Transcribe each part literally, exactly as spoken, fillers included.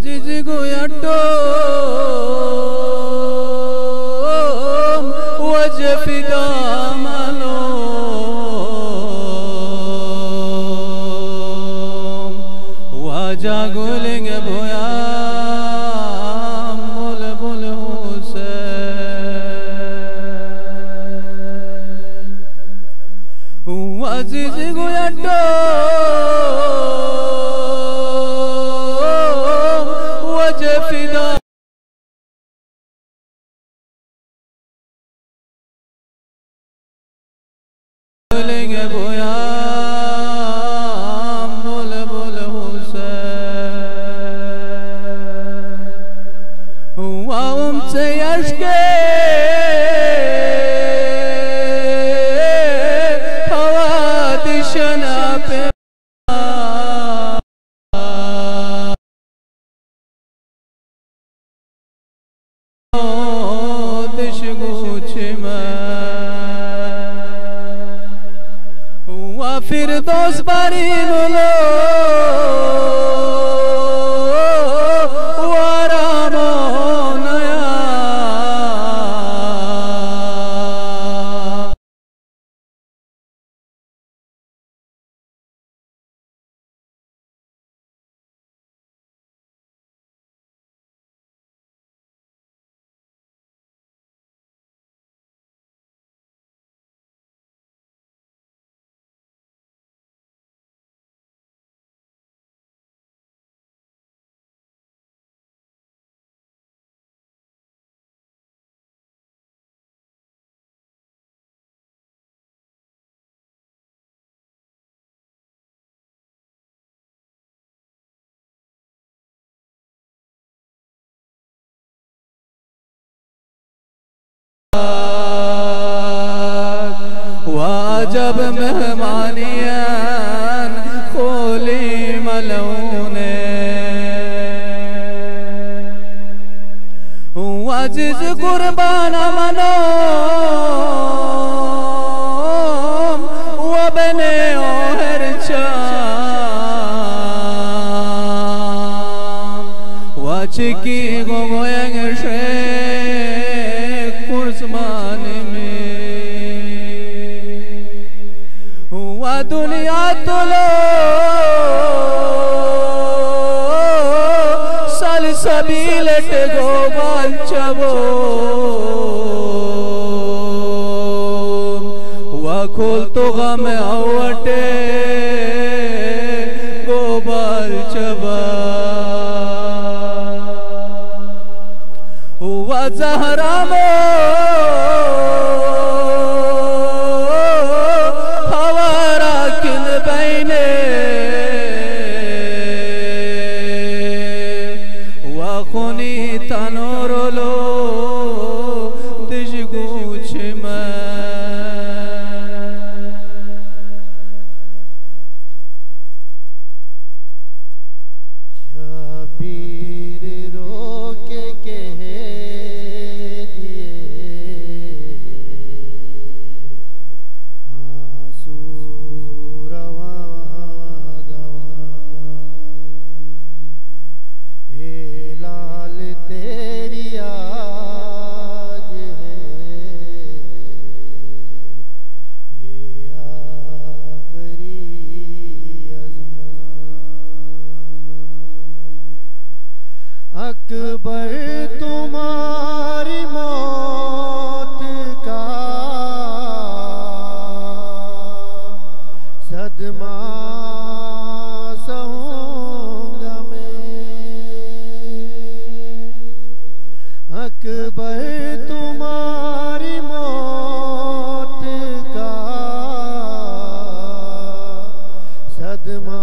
aziz goyatom wajfida malom waja guling boya bul bul Hussein aziz goyatom wajfida guling boya bul bul Hussein wa umte yashke hawadishana pe dish guchma wa firdaus bari bolo वाजब मेहमानियान खोली मलूने अजीज कुर्बान मनो वबने ओहर चाम वाचिकी गोगोयंग शे कुर्समान दुनिया तुलो सल सबीलट गोबाल चबो वा खोल तो गम आवटे गोबाल चबा वा जहरा मो Tanorolo dishguchma Shabir roke keh diye aansu rawa gawa तेरी आज है ये आखिरी अज़ान अकबर तुम्हारी मौत का सदमा सहूंगा अकबर तुम्हारी मौत का सदमा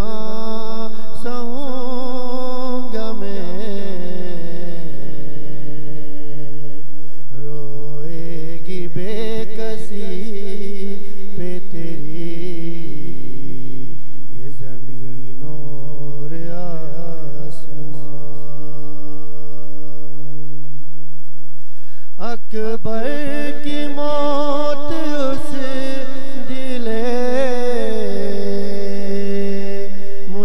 सहूंगा मैं रोएगी बेकसी पे तेरी ये ज़मीन और आसमान अकबर की मौत उस दिले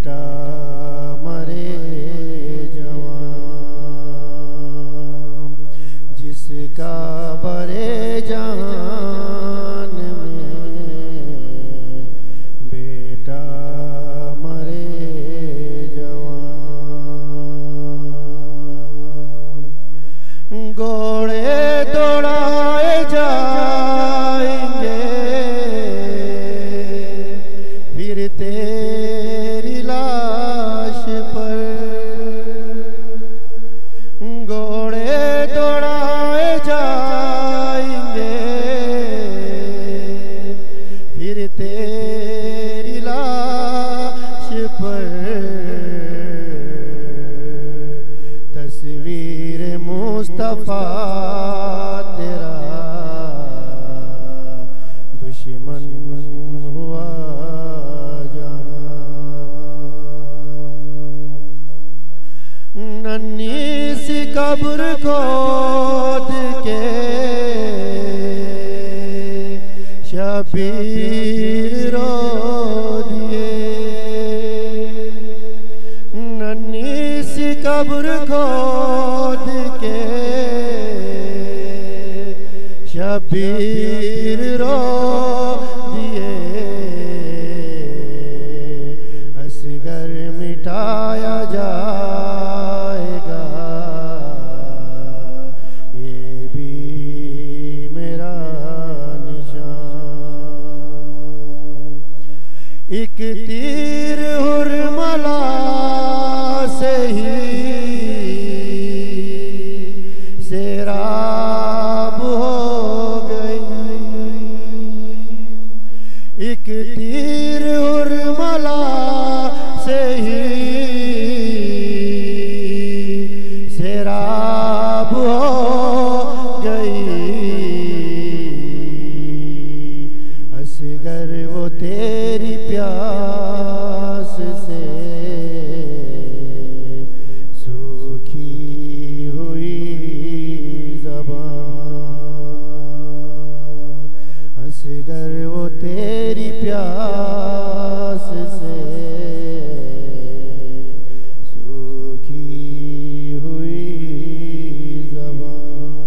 बेटा मरे जवान जिसका बरे जान में बेटा मरे जवान घोड़े दौड़ाए जाएंगे फिर तेरी लाश पर घोड़े दौड़ाए जाएंगे फिर तेरी लाश पर तस्वीर मुस्तफा तेरा दुश्मन हुआ नन्ही सी कब्र खोद के शबीर रो दिए नन्ही सी कब्र खोद के शबीर रो दिए असगर मिटाया जाएगा ये भी मेरा निशान एक तीर हुरमला से ही सेराब हो गई एक तीर हुरमला से ही सेराब हो गई असगर वो तेरी प्यास से सूखी हुई ज़बान असगर वो तेरी प्यास से सूखी हुई ज़बान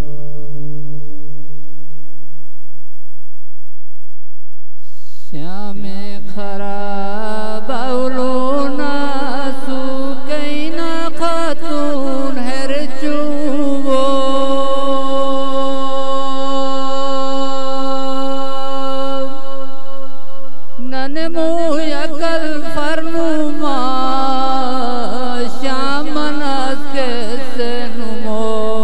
श्याम खराब औलोना सुकैना खातून हर चुबो नन मोया कल फरनुमा श्याम मनास के सनुमो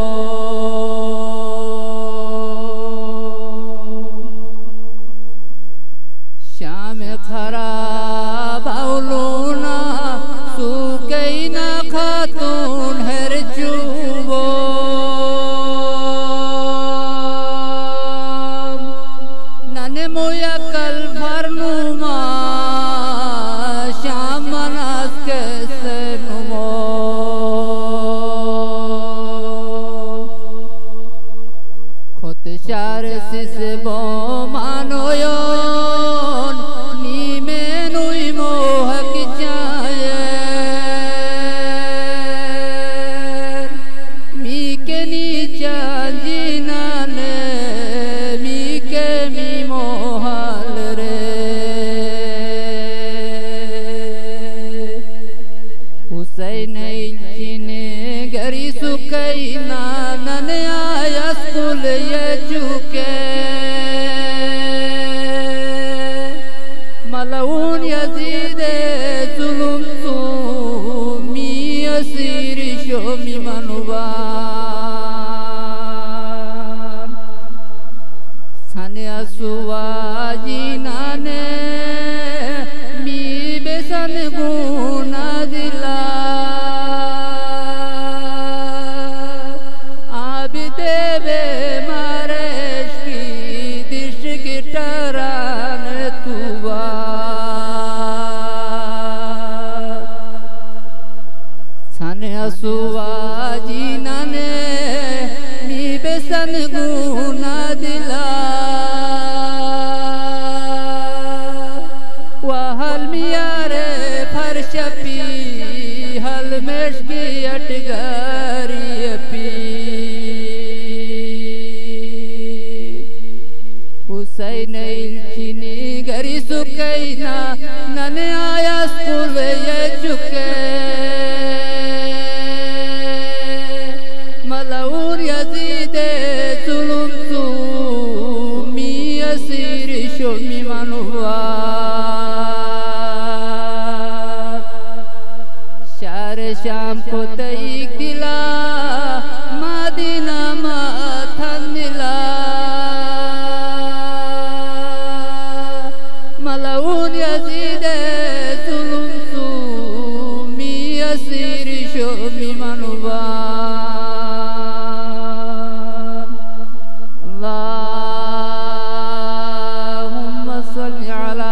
श्याम खराब औलोना सुकैना खातून हर चुबो नन मोया कल फरनुमा श्याम मनास के सनुमो खुद शार सिस बो मानोयो गरी सुकैना नन आया स्कुल ये चुके मलऊन यजीदे जुलुम तू मी असीर शोमी मनुबान सने असुवाजी नाने मी बेसन गुना दिला देवे मारेश की दिश की टरान तुवा सने असुवा जीना ने मी बेसन गुना दिला वहल मियारे फर्श शाम को तईक दिला मदीना माथन मिला मलऊन यजीद जुल्म सूमी असीर शोमी मनवान अल्लाहुम्मा सल्ली अला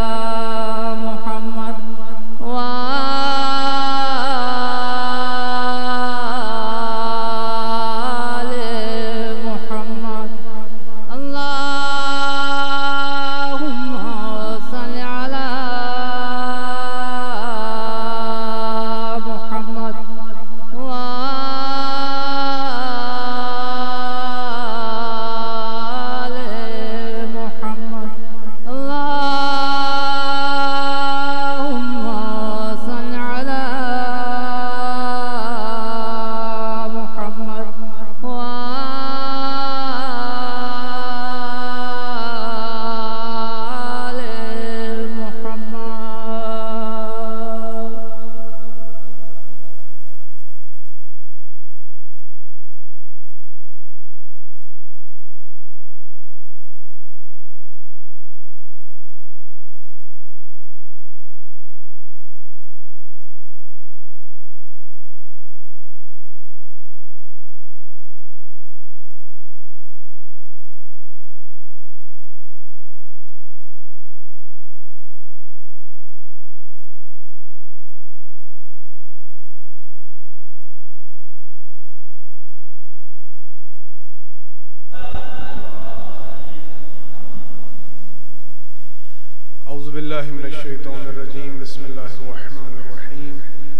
औज़ुबिल्लाहिमिनश्शैतानिर्रजीम बिस्मिल्लाहिर्रहमानिर्रहीम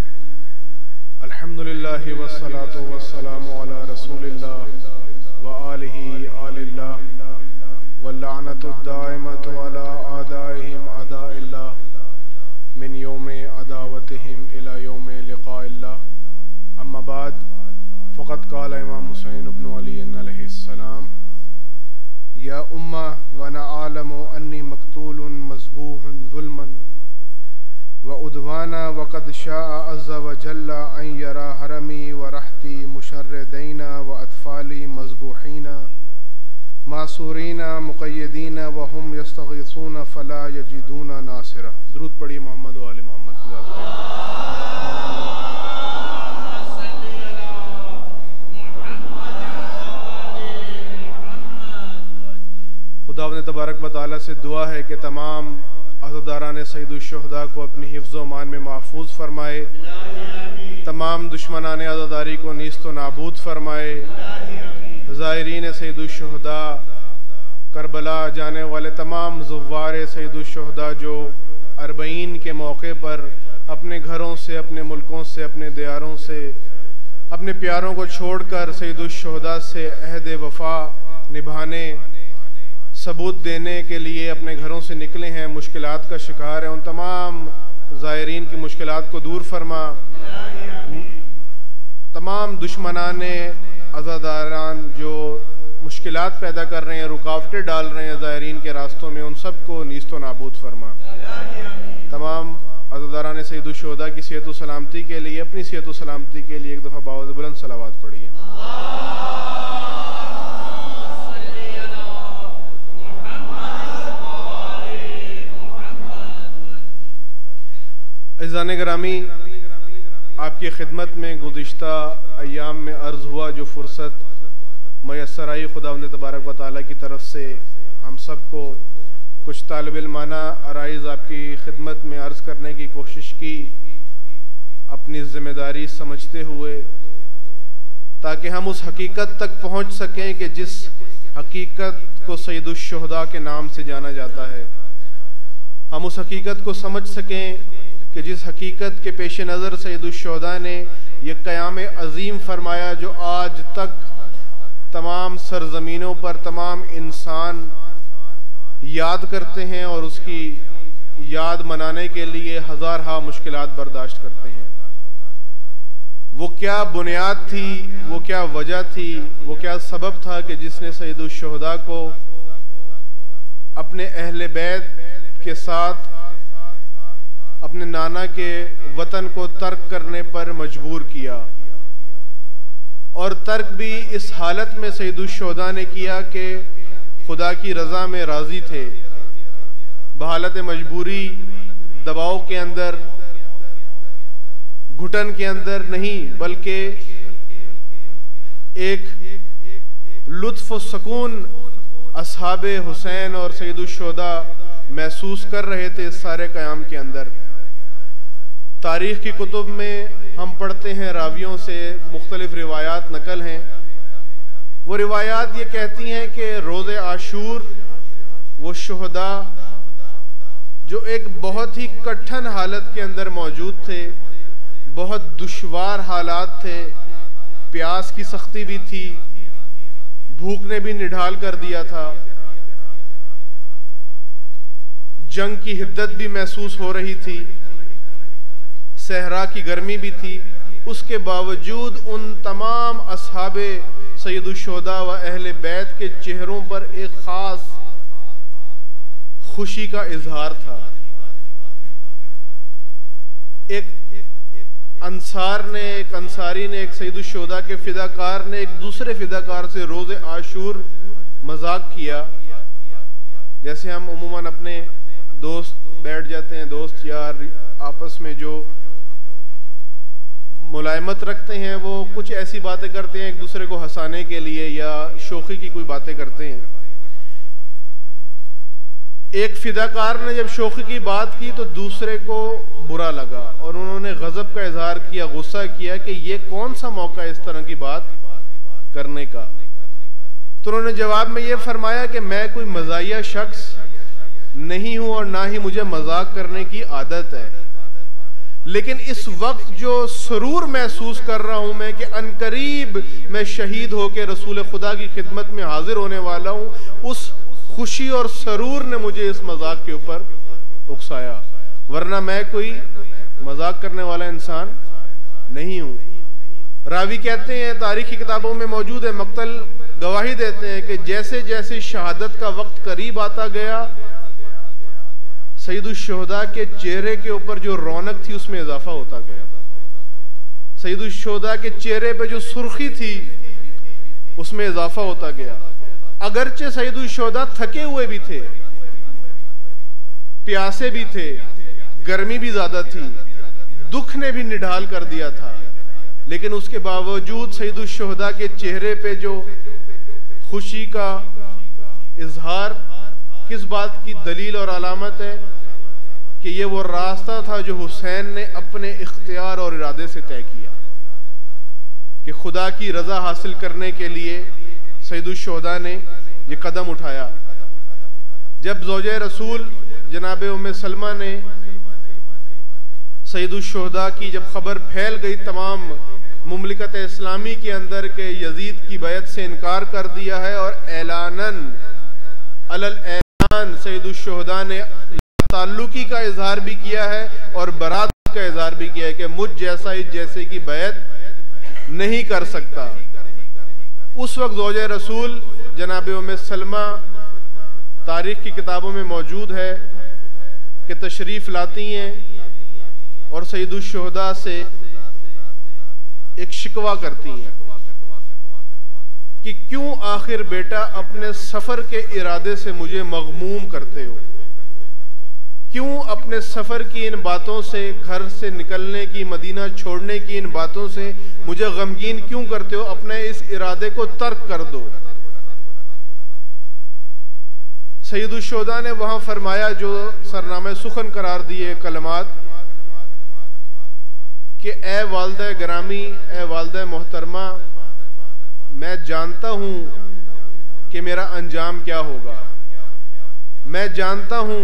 अल्हम्दुलिल्लाहि वस्सलातु वस्सलामु अला रसूलिल्लाह व आलिहि आलिल्लाह वल्लअनतु दाइमतु अला आदाइहिम अदाइल्लाह मिन यौमि अदावतिहिम इला यौमि लिक़ाइल्लाह अम्मा बाद फ़क़द क़ाल इमाम हुसैन इब्न अली अलैहिस्सलाम या उम्मा व न आलमु अन्नी मक़तूलुन मज़बूहुन ज़ुल्मन व उद्वाना व क़द शाअ अज़्ज़ा व जल्ला अन यरा हरमी व रहती मुशर्रदैना व अतफ़ाली मज़बूहीना मासूरीना मुक़य्यदीना व हुम यस्तग़ीसूना फ़ला यजिदूना नासिरा। दुरूद पढ़िए मोहम्मद व आले मोहम्मद की ज़ात पे। खुदावंद तबारक व तआला से दुआ है कि तमाम अज़ादारान सय्यदुश्शुहदा को अपनी हिफ्ज़ व मान में महफूज फरमाए, तमाम दुश्मनान अज़ादारी को नीस्त व नाबूद फरमाए, ज़ायरीन सय्यदुश्शुहदा करबला जाने वाले तमाम ज़ुव्वार सय्यदुश्शुहदा जो अरबईन के मौके पर अपने घरों से, अपने मुल्कों से, अपने दियारों से, अपने प्यारों को छोड़कर सय्यदुश्शुहदा से अहद वफ़ा निभाने, सबूत देने के लिए अपने घरों से निकले हैं, मुश्किलात का शिकार हैं, उन तमाम ज़ायरीन की मुश्किलात को दूर फरमा। तमाम दुश्मनाने अज़ादारान जो मुश्किलात पैदा कर रहे हैं, रुकावटें डाल रहे हैं ज़ायरीन के रास्तों में, उन सब को नीस्त व नाबूद फरमा। तमाम अज़ादारान सय्यदुश्शुहदा की सेहत व सलामती के लिए, अपनी सेहत व सलामती के लिए एक दफ़ा बावज़ बुलंद सलावत पढ़िए। अज़ीज़ान गिरामी, आपकी खिदमत में गुज़िश्ता अय्याम में अर्ज़ हुआ जो फ़ुर्सत मयस्सर आई खुदावंद तबारक व तआला की तरफ से, हम सब को कुछ तालिब इल्माना अराइज़ आपकी खिदमत में अर्ज़ करने की कोशिश की, अपनी ज़िम्मेदारी समझते हुए, ताकि हम उस हकीकत तक पहुँच सकें कि जिस हकीकत को सय्यदुश्शुहदा के नाम से जाना जाता है। हम उस हकीकत को समझ सकें कि जिस हकीकत के पेश नज़र सय्यदुश्शुहदा ने यह क़याम अज़ीम फरमाया, जो आज तक तमाम सरज़मीनों पर तमाम इंसान याद करते हैं और उसकी याद मनाने के लिए हज़ार हा मुश्किलात बर्दाश्त करते हैं। वो क्या बुनियाद थी, वो क्या वजह थी, वो क्या सबब था कि जिसने सय्यदुश्शुहदा को अपने अहले बैत के साथ अपने नाना के वतन को तर्क करने पर मजबूर किया, और तर्क भी इस हालत में सैयदुश्शोहदा ने किया कि खुदा की रज़ा में राज़ी थे, बहालत मजबूरी, दबाव के अंदर, घुटन के अंदर नहीं, बल्कि एक लुत्फ व सुकून असहाबे हुसैन और सैयदुश्शोहदा महसूस कर रहे थे इस सारे क़याम के अंदर। तारीख़ की कुतुब में हम पढ़ते हैं, रावियों से मुख्तलिफ रिवायात नकल हैं। वो रिवायात ये कहती हैं कि रोज़े आशूर वो शुहदा जो एक बहुत ही कठिन हालत के अंदर मौजूद थे, बहुत दुश्वार हालात थे, प्यास की सख्ती भी थी, भूख ने भी निढाल कर दिया था, जंग की हिद्दत भी महसूस हो रही थी, सहरा की गर्मी भी थी। उसके बावजूद उन तमाम असहाबे सैयदुश्शोहदा व अहले बैत के चेहरों पर एक खास खुशी का इजहार था। एक अंसार ने, एक अंसारी ने, एक सैयदुश्शोहदा के फिदाकार ने एक दूसरे फिदाकार से रोज़े आशूर मजाक किया। जैसे हम उम्मन अपने दोस्त बैठ जाते हैं, दोस्त यार आपस में जो मुलायमत रखते हैं, वो कुछ ऐसी बातें करते हैं एक दूसरे को हंसाने के लिए या शोखी की कोई बातें करते हैं। एक फिदाकार ने जब शोखी की बात की तो दूसरे को बुरा लगा और उन्होंने गजब का इजहार किया, गुस्सा किया कि ये कौन सा मौका है इस तरह की बात करने का। तो उन्होंने जवाब में ये फरमाया कि मैं कोई मज़ाहिया शख्स नहीं हूं और ना ही मुझे मजाक करने की आदत है, लेकिन इस वक्त जो सुरूर महसूस कर रहा हूं मैं कि अनकरीब मैं शहीद होकर रसूल खुदा की खिदमत में हाजिर होने वाला हूं, उस खुशी और सरूर ने मुझे इस मजाक के ऊपर उकसाया, वरना मैं कोई मजाक करने वाला इंसान नहीं हूं। रावी कहते हैं, तारीख की किताबों में मौजूद है, मक्तल गवाही देते हैं कि जैसे जैसे शहादत का वक्त करीब आता गया, सैयदुश्शोहदा के चेहरे के ऊपर जो रौनक थी उसमें इजाफा होता गया। सैयदुश्शोहदा के चेहरे पे जो सुर्खी थी उसमें इजाफा होता गया। अगरचे सैयदुश्शोहदा थके हुए भी थे, प्यासे भी थे, गर्मी भी ज्यादा थी, दुख ने भी निढाल कर दिया था, लेकिन उसके बावजूद सैयदुश्शोहदा के चेहरे पे जो खुशी का इजहार किस बात की दलील और अलामत है कि ये वो रास्ता था जो हुसैन ने अपने इख्तियार और इरादे से तय किया कि खुदा की रजा हासिल करने के लिए सैयदुश्शोहदा ने ये कदम उठाया। जब ज़ौजे रसूल जनाब उम्मे सलमा ने सैयदुश्शोहदा की जब खबर फैल गई तमाम मुमलिकत इस्लामी के अंदर के यजीद की बैत से इनकार कर दिया है और ऐलानन अलल ऐलान सैयदुश्शोहदा ने ताल्लुकी का इजहार भी किया है और बरात का इजहार भी किया है कि मुझ जैसा ही जैसे की बैत नहीं कर सकता। उस वक्त ज़ौजे रसूल जनाब उम्मे सलमा, तारीख की किताबों में मौजूद है कि तशरीफ लाती हैं और सैयदुश्शोहदा से एक शिकवा करती हैं कि क्यों आखिर बेटा अपने सफर के इरादे से मुझे मगमूम करते हो, क्यों अपने सफर की इन बातों से, घर से निकलने की, मदीना छोड़ने की इन बातों से मुझे गमगीन क्यों करते हो, अपने इस इरादे को तर्क कर दो। सैयदुश्शोहदा ने वहां फरमाया जो सरनामे सुखन करार दिए कलमात कि ए वालिदा ग्रामी, ए वालिदा मोहतरमा, मैं जानता हूं कि मेरा अंजाम क्या होगा, मैं जानता हूं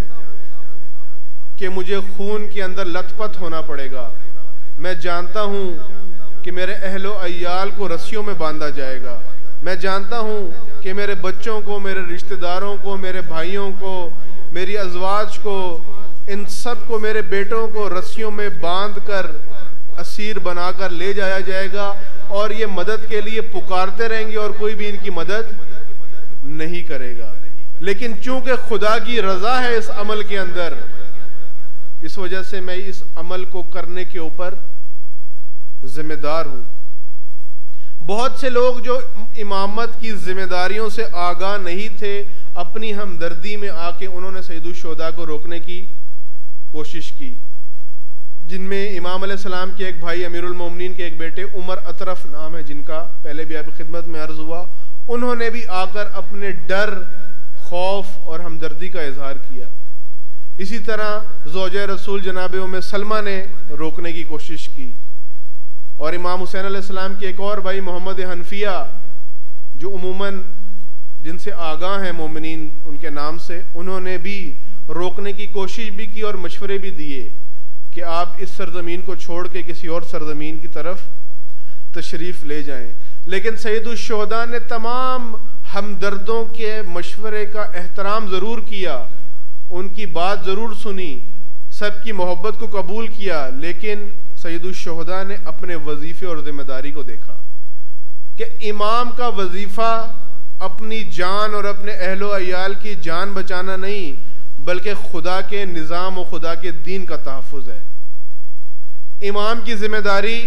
कि मुझे खून के अंदर लथपथ होना पड़ेगा, मैं जानता हूं कि मेरे अहलो अय्याल को रस्सियों में बांधा जाएगा, मैं जानता हूं कि मेरे बच्चों को, मेरे रिश्तेदारों को, मेरे भाइयों को, मेरी अज़वाज को, इन सब को, मेरे बेटों को रस्सियों में बांध कर असीर बनाकर ले जाया जाएगा और ये मदद के लिए पुकारते रहेंगे और कोई भी इनकी मदद नहीं करेगा। लेकिन चूंकि खुदा की रजा है इस अमल के अंदर, इस वजह से मैं इस अमल को करने के ऊपर जिम्मेदार हूं। बहुत से लोग जो इमामत की जिम्मेदारियों से आगाह नहीं थे, अपनी हमदर्दी में आके उन्होंने सैयदुल शुहदा को रोकने की कोशिश की, जिनमें इमाम अलैहिस्सलाम के एक भाई अमीरुल मोमिनीन के एक बेटे उमर अतरफ नाम है, जिनका पहले भी आपकी खिदमत में अर्ज हुआ, उन्होंने भी आकर अपने डर, खौफ और हमदर्दी का इजहार किया। इसी तरह ज़ौजे रसूल जनाब उम्मे सलमा ने रोकने की कोशिश की, और इमाम हुसैन अलैहिस्सलाम के एक और भाई मोहम्मद हनफिया, जो उमूमन जिनसे आगाह हैं मोमिनीन उनके नाम से, उन्होंने भी रोकने की कोशिश भी की और मशवरे भी दिए कि आप इस सरजमीन को छोड़ के किसी और सरजमीन की तरफ तशरीफ़ ले जाएं। लेकिन सैयदुल शुहदा ने तमाम हमदर्दों के मशवरे का एहतराम ज़रूर किया, उनकी बात ज़रूर सुनी, सबकी मोहब्बत को कबूल किया, लेकिन सैयदुल शुहदा ने अपने वजीफ़े और ज़िम्मेदारी को देखा कि इमाम का वजीफ़ा अपनी जान और अपने अहलो अयाल की जान बचाना नहीं, बल्कि खुदा के निज़ाम और खुदा के दीन का तहफ़्फ़ुज़ है। इमाम की जिम्मेदारी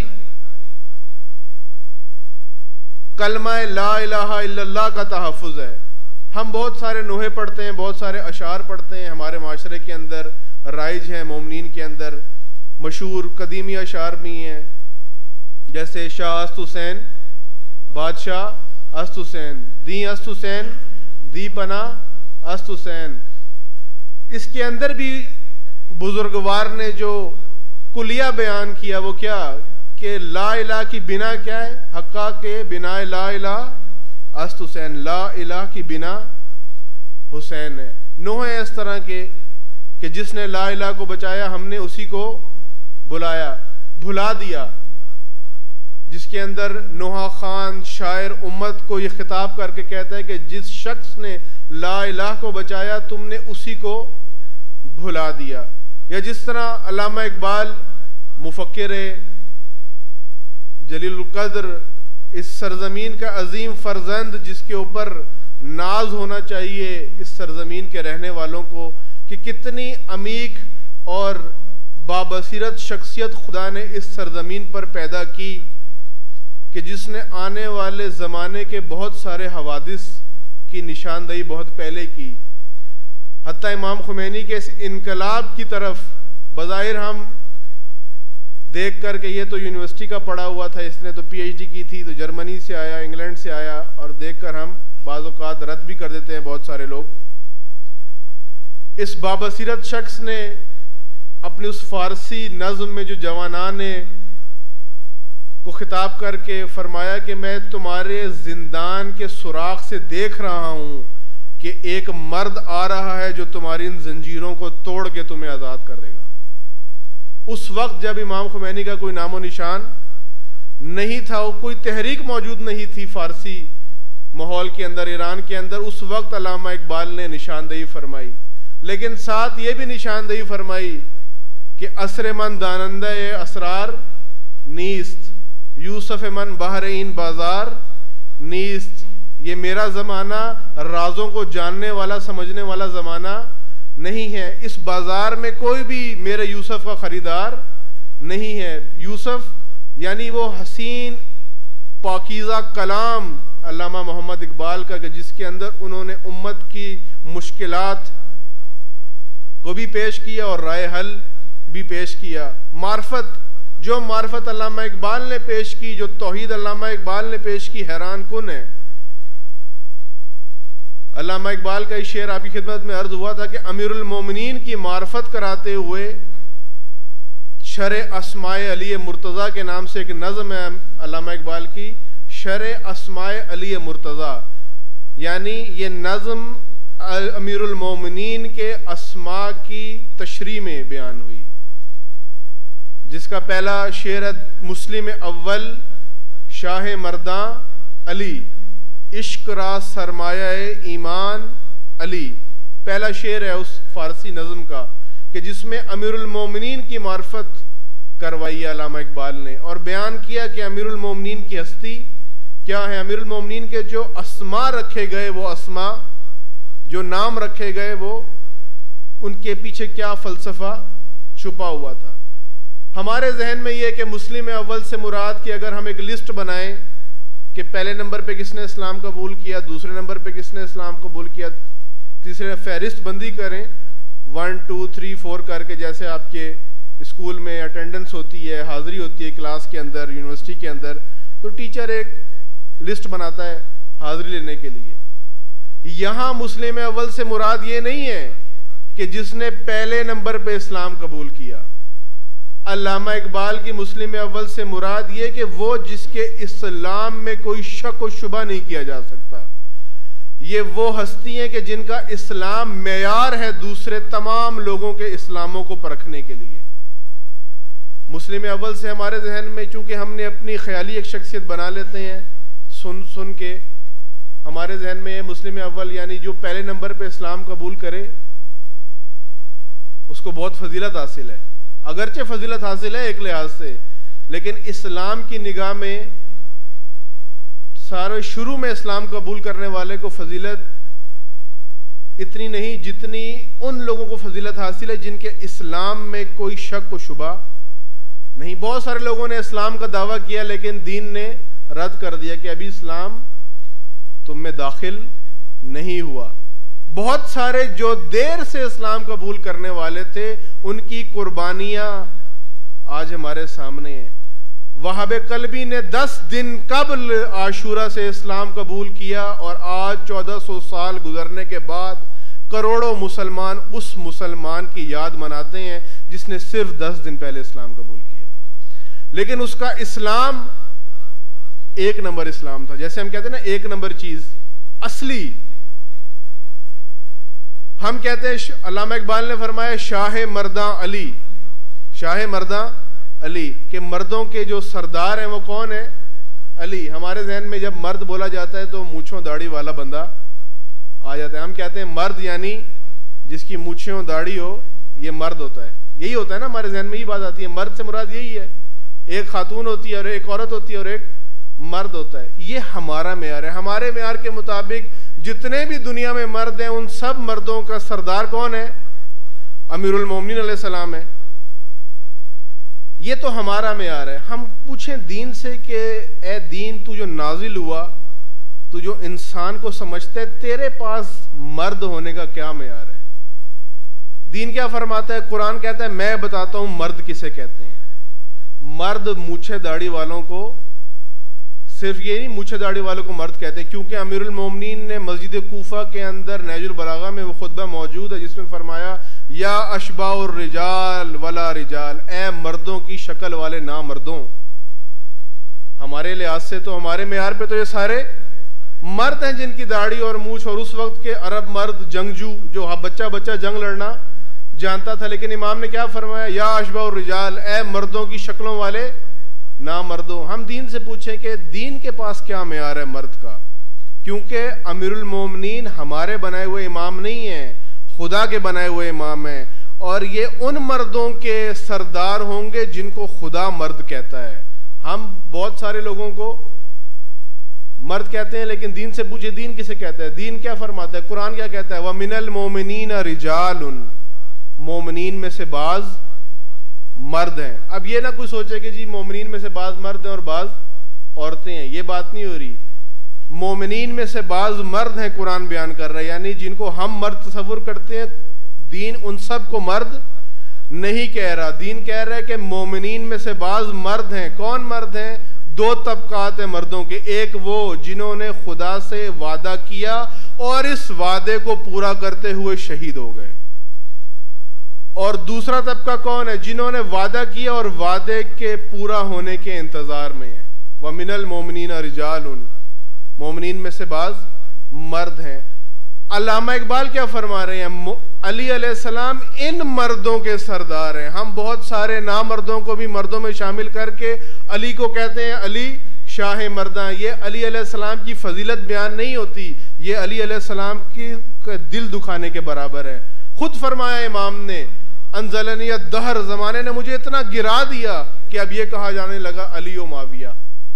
कलमा ला इलाहा इल्लल्लाह का तहफ़्फ़ुज़ है। हम बहुत सारे नोहे पढ़ते हैं, बहुत सारे अशार पढ़ते हैं, हमारे माशरे के अंदर राइज हैं, मोमिनीन के अंदर मशहूर कदीमी अशार भी हैं, जैसे शाह अस्त हुसैन बादशाह अस्त हुसैन, दी अस्त हुसैन दी पना अस्त हुसैन। इसके अंदर भी बुजुर्गवार ने जो कुलिया बयान किया वो क्या कि ला इलाह की बिना क्या है, हक्का के बिना ला इलाह अस्त हुसैन, ला इलाह की बिना हुसैन है। नोहे इस तरह के कि जिसने ला इलाह को बचाया हमने उसी को बुलाया, भुला दिया, जिसके अंदर नोहा खान शायर उम्मत को ये खिताब करके कहता है कि जिस शख्स ने ला इलाह को बचाया तुमने उसी को भुला दिया। या जिस तरह अल्लामा इकबाल मुफक्किर जलीलुल कद्र, इस सरजमीन का अजीम फर्जंद जिसके ऊपर नाज होना चाहिए इस सरजमीन के रहने वालों को, कि कितनी अमीक और बाबसीरत शख्सियत खुदा ने इस सरजमीन पर पैदा की, कि जिसने आने वाले ज़माने के बहुत सारे हवादिस की निशानदही बहुत पहले की। हत्ता इमाम खुमैनी के इस इनकलाब की तरफ बज़ाहिर हम देख कर के ये तो यूनिवर्सिटी का पढ़ा हुआ था, इसने तो पीएचडी की थी, तो जर्मनी से आया, इंग्लैंड से आया, और देख कर हम बाज़ औक़ात रद्द भी कर देते हैं बहुत सारे लोग। इस बाबसीरत शख्स ने अपनी उस फारसी नज़्म में जो जवानाने को खिताब करके फरमाया कि मैं तुम्हारे जिंदान के सुराख से देख रहा हूँ कि एक मर्द आ रहा है जो तुम्हारी इन जंजीरों को तोड़ के तुम्हें आज़ाद कर देगा। उस वक्त जब इमाम खुमैनी का कोई नामो निशान नहीं था, वो कोई तहरीक मौजूद नहीं थी फारसी माहौल के अंदर, ईरान के अंदर, उस वक्त अल्लामा इकबाल ने निशानदही फरमाई। लेकिन साथ ये भी निशानदही फरमाई कि असर मन दानंदा असरार नीस्त, यूसुफ मन बहरीन बाजार नीस्त, ये मेरा ज़माना राजों को जानने वाला समझने वाला ज़माना नहीं है, इस बाजार में कोई भी मेरे यूसुफ का ख़रीदार नहीं है। यूसुफ यानी वो हसीन पाकीज़ा कलाम अल्लामा मोहम्मद इकबाल का, जिसके अंदर उन्होंने उम्मत की मुश्किलात को भी पेश किया और राय हल भी पेश किया। मार्फत, जो मार्फत अल्लामा इकबाल ने पेश की, जो तौहीद अल्लामा इकबाल ने पेश की, हैरान कुन है। अल्लामा इकबाल का इस शेर आपकी खिदमत में अर्ज हुआ था कि अमीरुल मोमिनीन की मार्फत कराते हुए शर अस्माए अली मुर्तज़ा के नाम से एक नज़्म है अल्लामा इकबाल की, शर अस्माए अली मुर्तज़ा, यानी ये नज़्म अमीरुल मोमिनीन के अस्मा की तशरीह में बयान हुई, जिसका पहला शेर है मुस्लिम अव्वल शाह मर्दा अली, इश्क रा सरमाया ईमान अली, पहला शेर है उस फारसी नज़्म का, कि जिसमें अमीरुल मोमिनीन की मार्फत करवाई है अल्लामा इकबाल ने, और बयान किया कि अमीरुल मोमिनीन की हस्ती क्या है, अमीरुल मोमिनीन के जो अस्मा रखे गए, वो अस्मा जो नाम रखे गए, वो उनके पीछे क्या फ़लसफ़ा छुपा हुआ था। हमारे जहन में यह कि मुस्लिम अव्वल से मुराद कि अगर हम एक लिस्ट बनाएं कि पहले नंबर पे किसने इस्लाम कबूल किया, दूसरे नंबर पे किसने इस्लाम कबूल किया, तीसरे फहरिस्त बंदी करें वन टू थ्री फोर करके, जैसे आपके स्कूल में अटेंडेंस होती है, हाजिरी होती है क्लास के अंदर, यूनिवर्सिटी के अंदर, तो टीचर एक लिस्ट बनाता है हाजिरी लेने के लिए। यहाँ मुस्लिम अव्वल से मुराद ये नहीं है कि जिसने पहले नंबर पे इस्लाम कबूल किया। अल्लामा इकबाल की मुस्लिम अव्वल से मुराद ये कि वो जिसके इस्लाम में कोई शक व शुबा नहीं किया जा सकता। ये वो हस्ती हैं कि जिनका इस्लाम मेयार है दूसरे तमाम लोगों के इस्लामों को परखने के लिए। मुस्लिम अव्वल से हमारे जहन में चूंकि हमने अपनी ख्याली एक शख्सियत बना लेते हैं सुन सुन के, हमारे जहन में मुस्लिम अव्वल यानी जो पहले नंबर पे इस्लाम कबूल करे उसको बहुत फजीलत हासिल है। अगरचे फजीलत हासिल है एक लिहाज से, लेकिन इस्लाम की निगाह में सारे शुरू में इस्लाम कबूल करने वाले को फजीलत इतनी नहीं जितनी उन लोगों को फजीलत हासिल है जिनके इस्लाम में कोई शक व शुबा नहीं। बहुत सारे लोगों ने इस्लाम का दावा किया लेकिन दीन ने रद्द कर दिया कि अभी इस्लाम तुम में दाखिल नहीं हुआ। बहुत सारे जो देर से इस्लाम कबूल करने वाले थे उनकी कुर्बानियां आज हमारे सामने हैं। वहाब कल्बी ने दस दिन कबल आशूरा से इस्लाम कबूल किया और आज चौदह सौ साल गुजरने के बाद करोड़ों मुसलमान उस मुसलमान की याद मनाते हैं जिसने सिर्फ दस दिन पहले इस्लाम कबूल किया, लेकिन उसका इस्लाम एक नंबर इस्लाम था। जैसे हम कहते हैं ना एक नंबर चीज असली, हम कहते हैं अल्लामा इकबाल ने फरमाया शाह मर्दा अली, शाह मर्दा अली के मर्दों के जो सरदार हैं वो कौन है? अली। हमारे जहन में जब मर्द बोला जाता है तो मूंछों दाढ़ी वाला बंदा आ जाता है। हम कहते हैं मर्द यानी जिसकी मूंछों दाढ़ी हो, ये मर्द होता है। यही होता है ना, हमारे जहन में यही बात आती है। मर्द से मुराद यही है, एक खातून होती है और एक औरत होती है और एक मर्द होता है। ये हमारा मेयार है। हमारे मेयार के मुताबिक जितने भी दुनिया में मर्द हैं उन सब मर्दों का सरदार कौन है? अमीरुल मोमिनीन अलैहिस्सलाम है। ये तो हमारा मेयार है। हम पूछें दीन से कि ए दीन तू जो नाजिल हुआ, तू जो इंसान को समझते है, तेरे पास मर्द होने का क्या मेयार है? दीन क्या फरमाता है? कुरान कहता है मैं बताता हूं मर्द किसे कहते हैं। मर्द मूछे दाढ़ी वालों को, सिर्फ ये नहीं मूछे दाढ़ी वालों को मर्द कहते हैं, क्योंकि अमीरुल मोमिनीन ने मस्जिद कूफा के अंदर नहजुल बलागा में वो खुतबा मौजूद है जिसमें फरमाया या अशबाउर रिजाल वला रिजाल, ए मर्दों की शक्ल वाले ना मर्दों। हमारे लिहाज से तो हमारे मेयार पे तो ये सारे मर्द हैं जिनकी दाढ़ी और मूछ, और उस वक्त के अरब मर्द जंगजू जो बच्चा बच्चा जंग लड़ना जानता था, लेकिन इमाम ने क्या फरमाया या अशबाउर रिजाल, ए मर्दों की शक्लों वाले ना मर्दों। हम दीन से पूछें कि दीन के पास क्या मेयार है मर्द का, क्योंकि अमीरुल मोमिनीन हमारे बनाए हुए इमाम नहीं है, खुदा के बनाए हुए इमाम हैं, और ये उन मर्दों के सरदार होंगे जिनको खुदा मर्द कहता है। हम बहुत सारे लोगों को मर्द कहते हैं, लेकिन दीन से पूछे दीन किसे कहता है? दीन क्या फरमाता है? कुरान क्या कहता है? व मिनल मोमिनीन रिजालुन, मोमिनीन में से बाज मर्द हैं। अब ये ना कोई सोचे कि जी मोमिनीन में से बाज मर्द हैं और बाज औरतें हैं, ये बात नहीं हो रही। मोमिनीन में से बाज मर्द हैं कुरान बयान कर रहा है, यानी जिनको हम मर्द तस्वुर करते हैं, दीन उन सब को मर्द नहीं कह रहा। दीन कह रहा है कि मोमिनीन में से बाज मर्द हैं। कौन मर्द हैं? दो तबकात हैं मर्दों के, एक वो जिन्होंने खुदा से वादा किया और इस वादे को पूरा करते हुए शहीद हो गए, और दूसरा तबका कौन है? जिन्होंने वादा किया और वादे के पूरा होने के इंतजार में है। व मिनल मोमिनीन रिजालुन, मोमिनीन में से बाज मर्द हैं। अल्लामा इकबाल क्या फरमा रहे हैं? अली अलैहिस्सलाम इन मर्दों के सरदार हैं। हम बहुत सारे नामर्दों को भी मर्दों में शामिल करके अली को कहते हैं अली शाह मर्दा। ये अली अलैहिस्सलाम की फजीलत बयान नहीं होती, ये अली अलैहिस्सलाम की दिल दुखाने के बराबर है। खुद फरमाया इमाम ने अनजलनी दहर, जमाने ने मुझे इतना गिरा दिया कि अब ये कहा जाने लगा अली ओ माविया।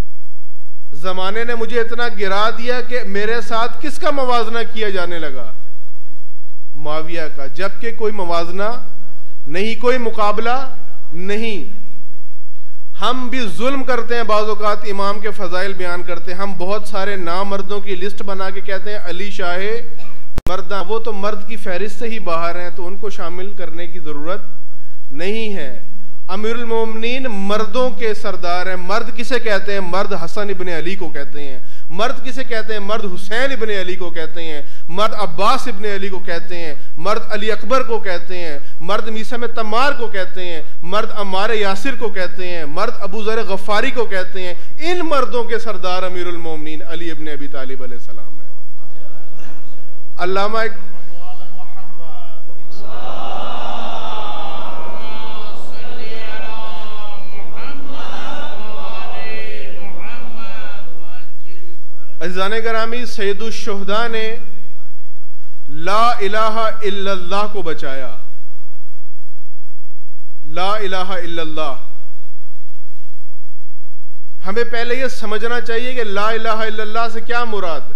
जमाने ने मुझे इतना गिरा दिया कि मेरे साथ किसका मवाजना किया जाने लगा? माविया का, जबकि कोई मवाजना नहीं कोई मुकाबला नहीं। हम भी जुल्म करते हैं, बाज़ औक़ात इमाम के फ़ज़ाइल बयान करते हैं, हम बहुत सारे नामर्दों की लिस्ट बना के कहते हैं अली शाहे मर्दा, वो तो मर्द की फहरिस्त से ही बाहर हैं, तो उनको शामिल करने की ज़रूरत नहीं है। अमीरुल मोमिनीन मर्दों के सरदार हैं। मर्द किसे कहते हैं? मर्द हसन इब्ने अली को कहते हैं। मर्द किसे कहते हैं? मर्द हुसैन इब्ने अली को कहते हैं। मर्द अब्बास इब्ने अली को कहते हैं। मर्द अली अकबर को कहते हैं। मर्द मीसा में तमार को कहते हैं। मर्द अम्मार यासिर को कहते हैं। मर्द अबू ज़र गफ़ारी को कहते हैं। इन मर्दों के सरदार अमीरुल मोमिनीन अली इब्ने अबी तालिब अलैहिस्सलाम है। अल्लामा अज़ीज़ाने गिरामी, सैयदुश शुहदा ने ला इलाहा इल्लल्लाह को बचाया। ला इलाहा इल्लल्लाह, हमें पहले यह समझना चाहिए कि ला इलाहा इल्लल्लाह से क्या मुराद।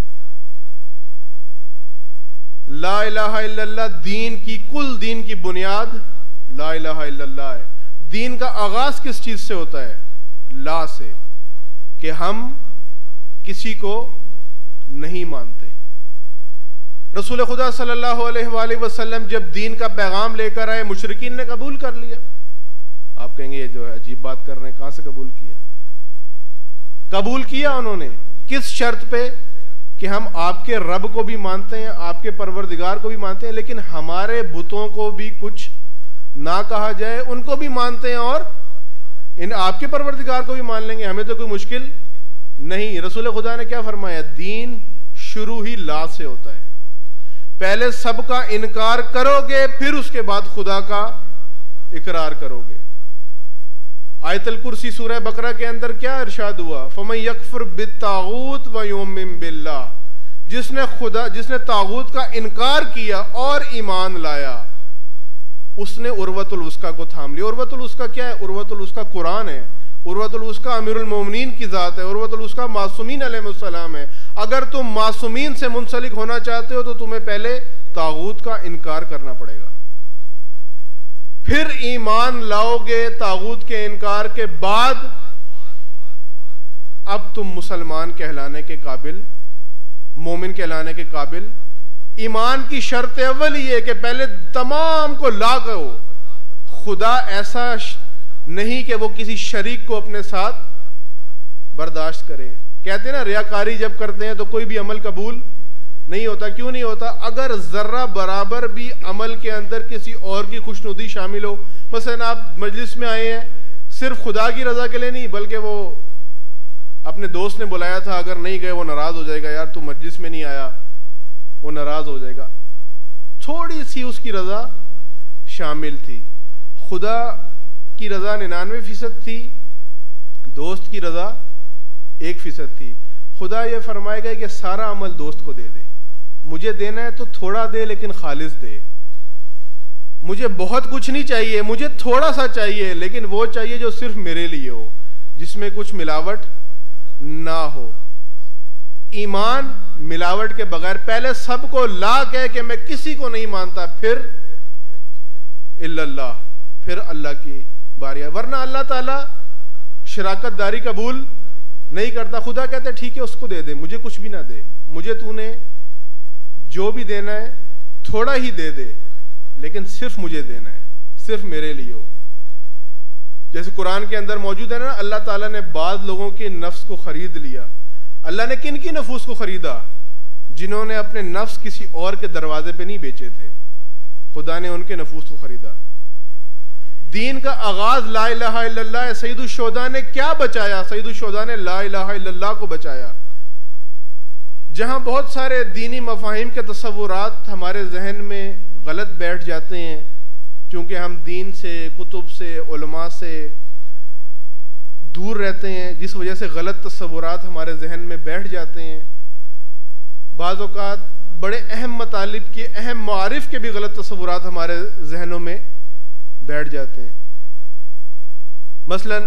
ला इलाहा इल्लल्लाह दीन की, कुल दीन की बुनियाद ला इलाहा इल्लल्लाह है। दीन का आगाज किस चीज से होता है? ला से, कि हम किसी को नहीं मानते। रसूल खुदा सल्लल्लाहु अलैहि वसल्लम जब दीन का पैगाम लेकर आए, मुशरिकीन ने कबूल कर लिया। आप कहेंगे ये जो है अजीब बात कर रहे हैं, कहां से कबूल किया? कबूल किया उन्होंने, किस शर्त पे? कि हम आपके रब को भी मानते हैं, आपके परवरदिगार को भी मानते हैं, लेकिन हमारे बुतों को भी कुछ ना कहा जाए, उनको भी मानते हैं और इन आपके परवरदिगार को भी मान लेंगे, हमें तो कोई मुश्किल नहीं। रसूल खुदा ने क्या फरमाया? दीन शुरू ही ला से होता है। पहले सबका इनकार करोगे, फिर उसके बाद खुदा का इकरार करोगे। आयतुल कुर्सी सूरह बकरा के अंदर क्या इरशाद हुआ? फमन यकफुर बित्तागूत व युमिन बिल्लाह, जिसने खुदा जिसने तागूत का इनकार किया और ईमान लाया, उसने उर्वतुल उस्का को थाम लिया। उर्वतुल उस्का क्या है? उर्वतुल उस्का कुरान है। उर्वतुल उस्का अमीरुल मोमिनीन की जात है। उर्वतुल उस्का मासूमीन अलैहिस्सलाम है। अगर तुम मासूमीन से मुंसलिक होना चाहते हो तो तुम्हें पहले तागूत का इनकार करना पड़ेगा, फिर ईमान लाओगे। तागूत के इनकार के बाद अब तुम मुसलमान कहलाने के काबिल, मोमिन कहलाने के काबिल। ईमान की शर्त अव्वल ये है कि पहले तमाम को ला कहो। खुदा ऐसा नहीं कि वो किसी शरीक को अपने साथ बर्दाश्त करे। कहते हैं ना, रियाकारी जब करते हैं तो कोई भी अमल कबूल नहीं होता। क्यों नहीं होता? अगर जर्रा बराबर भी अमल के अंदर किसी और की खुशनुदी शामिल हो। मसलन आप मजलिस में आए हैं, सिर्फ खुदा की रजा के लिए नहीं, बल्कि वो अपने दोस्त ने बुलाया था, अगर नहीं गए वो नाराज हो जाएगा, यार तू मजलिस में नहीं आया, वो नाराज हो जाएगा। थोड़ी सी उसकी रजा शामिल थी। खुदा की रजा निन्यानवे फीसद थी, दोस्त की रजा एक फीसद थी। खुदा ये फरमाएगा कि सारा अमल दोस्त को दे दे, मुझे देना है तो थोड़ा दे लेकिन खालिस दे। मुझे बहुत कुछ नहीं चाहिए, मुझे थोड़ा सा चाहिए, लेकिन वो चाहिए जो सिर्फ मेरे लिए हो, जिसमें कुछ मिलावट ना हो। ईमान मिलावट के बगैर, पहले सबको ला कह के मैं किसी को नहीं मानता, फिर इल्लल्लाह, फिर अल्लाह की बारी है। वरना अल्लाह ताला शराकतदारी कबूल नहीं करता। खुदा कहते ठीक है उसको दे दे, मुझे कुछ भी ना दे, मुझे तूने जो भी देना है थोड़ा ही दे दे, लेकिन सिर्फ मुझे देना है, सिर्फ मेरे लिए हो। जैसे कुरान के अंदर मौजूद है ना, अल्लाह ताला ने बाद लोगों के नफ्स को खरीद लिया। अल्लाह ने किन की नफूस को खरीदा? जिन्होंने अपने नफ्स किसी और के दरवाजे पे नहीं बेचे थे, खुदा ने उनके नफूस को खरीदा। दीन का आगाज ला इलाहा इल्लल्लाह है। सैयदुश शुहदा ने क्या बचाया? सैयदुश शुहदा ने ला इलाहा इल्लल्लाह को बचाया। जहां बहुत सारे दीनी मफाहिम के तसव्वुरात हमारे जहन में गलत बैठ जाते हैं, क्योंकि हम दीन से, कुतुब से, उलमा से दूर रहते हैं, जिस वजह से गलत तसव्वुरात हमारे जहन में बैठ जाते हैं। बाज़ औक़ात बड़े अहम मतालिब के, अहम मारिफ के भी गलत तसव्वुरात हमारे जहनों में बैठ जाते हैं। मसलन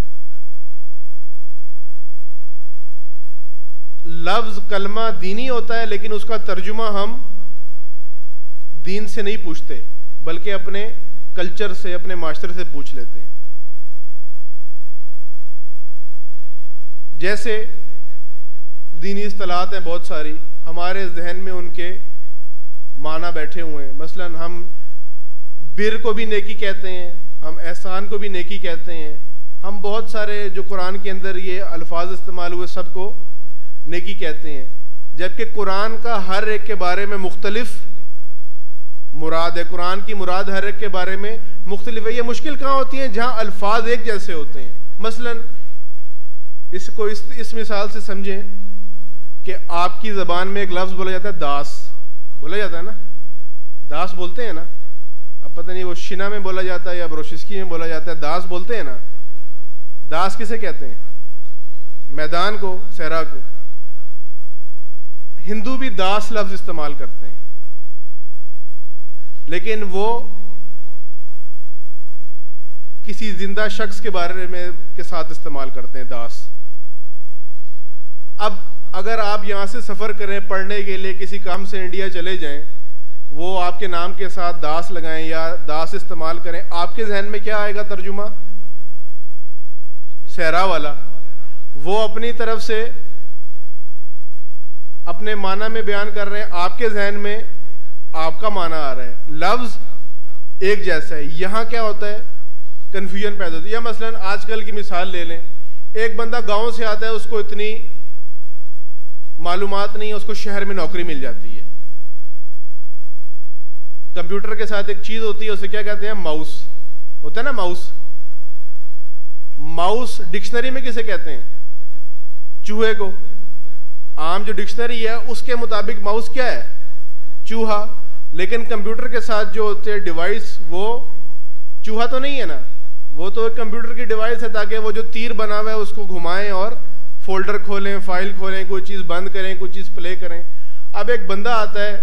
लफ्ज कलमा दीनी होता है, लेकिन उसका तर्जुमा हम दीन से नहीं पूछते, बल्कि अपने कल्चर से, अपने माशरे से पूछ लेते हैं। जैसे दीनी इस्तिलाहात हैं बहुत सारी, हमारे जहन में उनके माना बैठे हुए हैं। मसलन हम बिर को भी नेकी कहते हैं, हम एहसान को भी नेकी कहते हैं, हम बहुत सारे जो कुरान के अंदर ये अल्फाज इस्तेमाल हुए सबको नेकी कहते हैं, जबकि कुरान का हर एक के बारे में मुख्तलिफ मुराद है। कुरान की मुराद हर एक के बारे में मुख्तलिफ है। ये मुश्किल कहाँ होती है? जहाँ अल्फाज एक जैसे होते हैं। मसलन इसको इस, इस मिसाल से समझें कि आपकी ज़बान में एक लफ्ज़ बोला जाता है दास, बोला जाता है ना, दास बोलते हैं ना। अब पता नहीं वो शिना में बोला जाता है या ब्रोशिस्की में बोला जाता है, दास बोलते हैं ना। दास किसे कहते हैं? मैदान को, सहरा को। हिंदू भी दास लफ्ज़ इस्तेमाल करते हैं, लेकिन वो किसी जिंदा शख्स के बारे में के साथ इस्तेमाल करते हैं दास। अब अगर आप यहाँ से सफ़र करें पढ़ने के लिए, किसी काम से इंडिया चले जाएं, वो आपके नाम के साथ दास लगाएं या दास इस्तेमाल करें, आपके जहन में क्या आएगा तर्जुमा? सहरा वाला। वो अपनी तरफ से अपने माना में बयान कर रहे हैं, आपके जहन में आपका माना आ रहा है। लफ्ज़ एक जैसा है। यहाँ क्या होता है? कन्फ्यूजन पैदा होती है। या मसलन आजकल की मिसाल ले लें, एक बंदा गांव से आता है, उसको इतनी मालूमात नहीं है, उसको शहर में नौकरी मिल जाती है। कंप्यूटर के साथ एक चीज होती है, उसे क्या कहते हैं? माउस होता है ना, माउस। माउस डिक्शनरी में किसे कहते हैं? चूहे को। आम जो डिक्शनरी है उसके मुताबिक माउस क्या है? चूहा। लेकिन कंप्यूटर के साथ जो होते हैं डिवाइस, वो चूहा तो नहीं है ना, वो तो एक कंप्यूटर की डिवाइस है, ताकि वो जो तीर बना हुआ है उसको घुमाएं और फोल्डर खोलें, फाइल खोलें, कोई चीज़ बंद करें, कोई चीज़ प्ले करें। अब एक बंदा आता है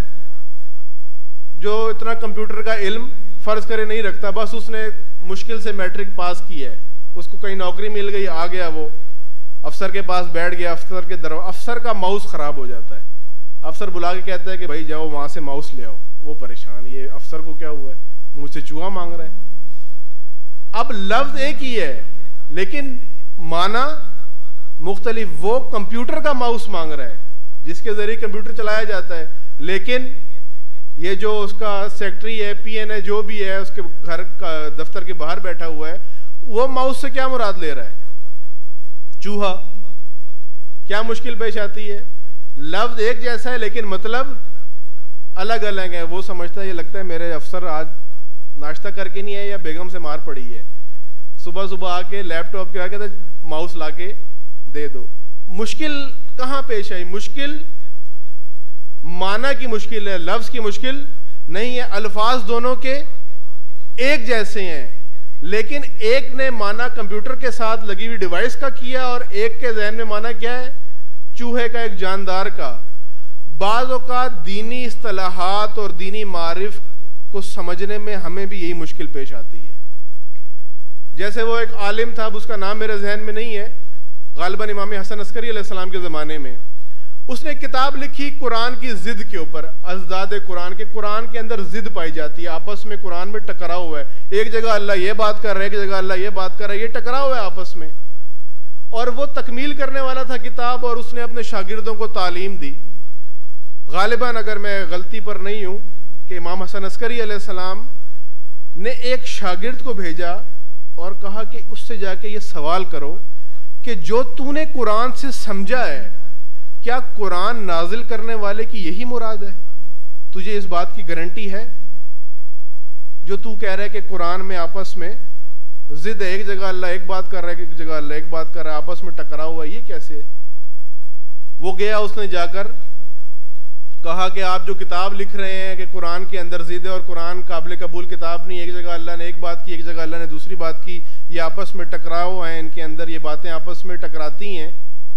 जो इतना कंप्यूटर का इल्म फ़र्ज़ करे नहीं रखता, बस उसने मुश्किल से मैट्रिक पास की है, उसको कहीं नौकरी मिल गई, आ गया, वो अफसर के पास बैठ गया, अफसर के दरवाजे, अफसर का माउस ख़राब हो जाता है। अफसर बुला के कहता है कि भाई जाओ वहाँ से माउस ले आओ। वो परेशान, ये अफसर को क्या हुआ है, मुझसे चूहा मांग रहा है। अब लफ्ज़ एक ही है लेकिन माना मुख्तलिफ। वो कंप्यूटर का माउस मांग रहा है जिसके ज़रिए कंप्यूटर चलाया जाता है, लेकिन ये जो उसका सेक्रेटरी है, पीएन है, जो भी है, उसके घर का दफ्तर के बाहर बैठा हुआ है, वो माउस से क्या मुराद ले रहा है? चूहा। क्या मुश्किल पेश आती है? लफ्ज एक जैसा है लेकिन मतलब अलग अलग है। वो समझता है, ये लगता है मेरे अफसर आज नाश्ता करके नहीं है या बेगम से मार पड़ी है, सुबह सुबह आके लैपटॉप के आके तो माउस लाके दे दो। मुश्किल कहाँ पेश आई? मुश्किल माना की मुश्किल है, लफ्ज की मुश्किल नहीं है। अल्फाज दोनों के एक जैसे हैं, लेकिन एक ने माना कंप्यूटर के साथ लगी हुई डिवाइस का किया और एक के जहन में माना क्या है? चूहे का, एक जानदार का। बाज़ औक़ात दीनी इस्तिलाहात और दीनी मारिफ को समझने में हमें भी यही मुश्किल पेश आती है। जैसे वो एक आलिम था, अब उसका नाम मेरे जहन में नहीं है, गालिबन इमाम हसन अस्करी अलैहिस्सलाम के ज़माने में, उसने किताब लिखी कुरान की जिद के ऊपर, अज़दाद कुरान के। कुरान के अंदर जिद पाई जाती है, आपस में कुरान में टकराव हुआ है। एक जगह अल्लाह ये बात कर रहा है, एक जगह अल्लाह ये बात कर रहा है, ये टकराव है आपस में। और वो तकमील करने वाला था किताब, और उसने अपने शागिर्दों को तालीम दी। गालिबन अगर मैं गलती पर नहीं हूं कि इमाम हसन अस्करी अलैहिस्सलाम ने एक शागिर्द को भेजा और कहा कि उससे जाके ये सवाल करो कि जो तूने कुरान से समझा है, क्या कुरान नाजिल करने वाले की यही मुराद है? तुझे इस बात की गारंटी है? जो तू कह रहा है कि कुरान में आपस में जिद है, एक जगह अल्लाह एक बात कर रहा है, एक जगह अल्लाह एक बात कर रहा है, आपस में टकरा हुआ, ये कैसे? वो गया, उसने जाकर कहा कि आप जो किताब लिख रहे हैं कि कुरान के अंदर जिद है और कुरान काबिल कबूल किताब नहीं, एक जगह अल्लाह ने एक बात की, एक जगह अल्लाह ने दूसरी बात की, ये आपस में टकराव है, इनके अंदर ये बातें आपस में टकराती हैं।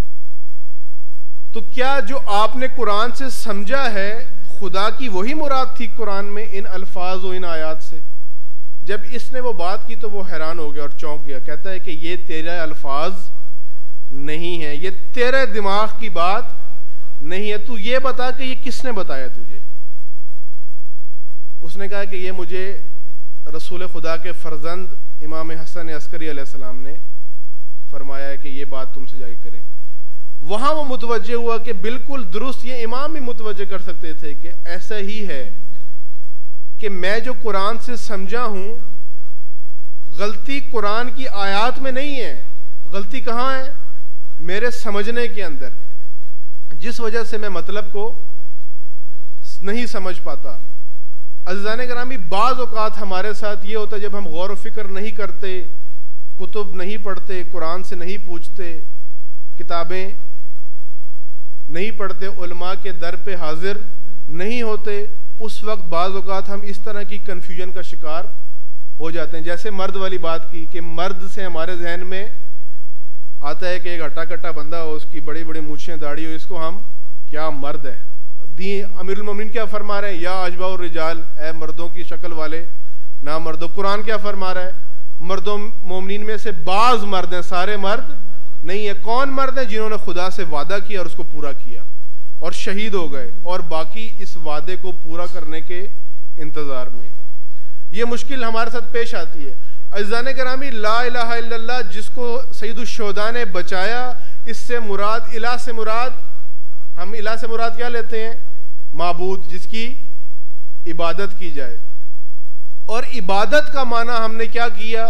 तो क्या जो आपने कुरान से समझा है खुदा की वही मुराद थी कुरान में इन अल्फाज और इन आयात से? जब इसने वो बात की तो वो हैरान हो गया और चौंक गया। कहता है कि ये तेरे अल्फाज नहीं है, ये तेरे दिमाग की बात नहीं है, तू ये बता कि ये किसने बताया तुझे? उसने कहा कि ये मुझे रसूल खुदा के फर्जंद इमाम हसन अस्करी अलैहिस्सलाम ने फरमाया है कि ये बात तुमसे जाके करें। वहां वो मुतवज्जे हुआ कि बिल्कुल दुरुस्त, ये इमाम भी मुतवज्जे कर सकते थे कि ऐसा ही है कि मैं जो कुरान से समझा हूं, गलती कुरान की आयत में नहीं है, गलती कहां है? मेरे समझने के अंदर, जिस वजह से मैं मतलब को नहीं समझ पाता। अज़ीज़ान गिरामी, बाज़ औक़ात हमारे साथ ये होता है जब हम गौर व फिक्र नहीं करते, कुतुब नहीं पढ़ते, कुरान से नहीं पूछते, किताबें नहीं पढ़ते, उलमा के दर पे हाजिर नहीं होते, उस वक्त बाज़ औक़ात हम इस तरह की कन्फ्यूजन का शिकार हो जाते हैं। जैसे मर्द वाली बात की कि मर्द से हमारे जहन में आता है कि एक हट्टा कट्टा बंदा हो, उसकी बड़ी बड़ी मूछें दाढ़ी हो, इसको हम क्या मर्द है। दी अमीरुल मोमिनीन क्या फरमा रहे हैं? या अजबाउर रिजाल, ए मर्दों की शक्ल वाले ना मर्दों। कुरान क्या फरमा रहा है? मर्दों मोमिनीन में से बाज मर्द हैं, सारे मर्द नहीं है। कौन मर्द है? जिन्होंने खुदा से वादा किया और उसको पूरा किया और शहीद हो गए, और बाकी इस वादे को पूरा करने के इंतजार में। ये मुश्किल हमारे साथ पेश आती है। अज़ीज़ान गिरामी, ला इलाहा इल्लल्लाह जिसको सैयदुश्शुहदा ने बचाया, इससे मुराद, इला से मुराद, हम इला से मुराद क्या लेते हैं? माबूद, जिसकी इबादत की जाए। और इबादत का माना हमने क्या किया?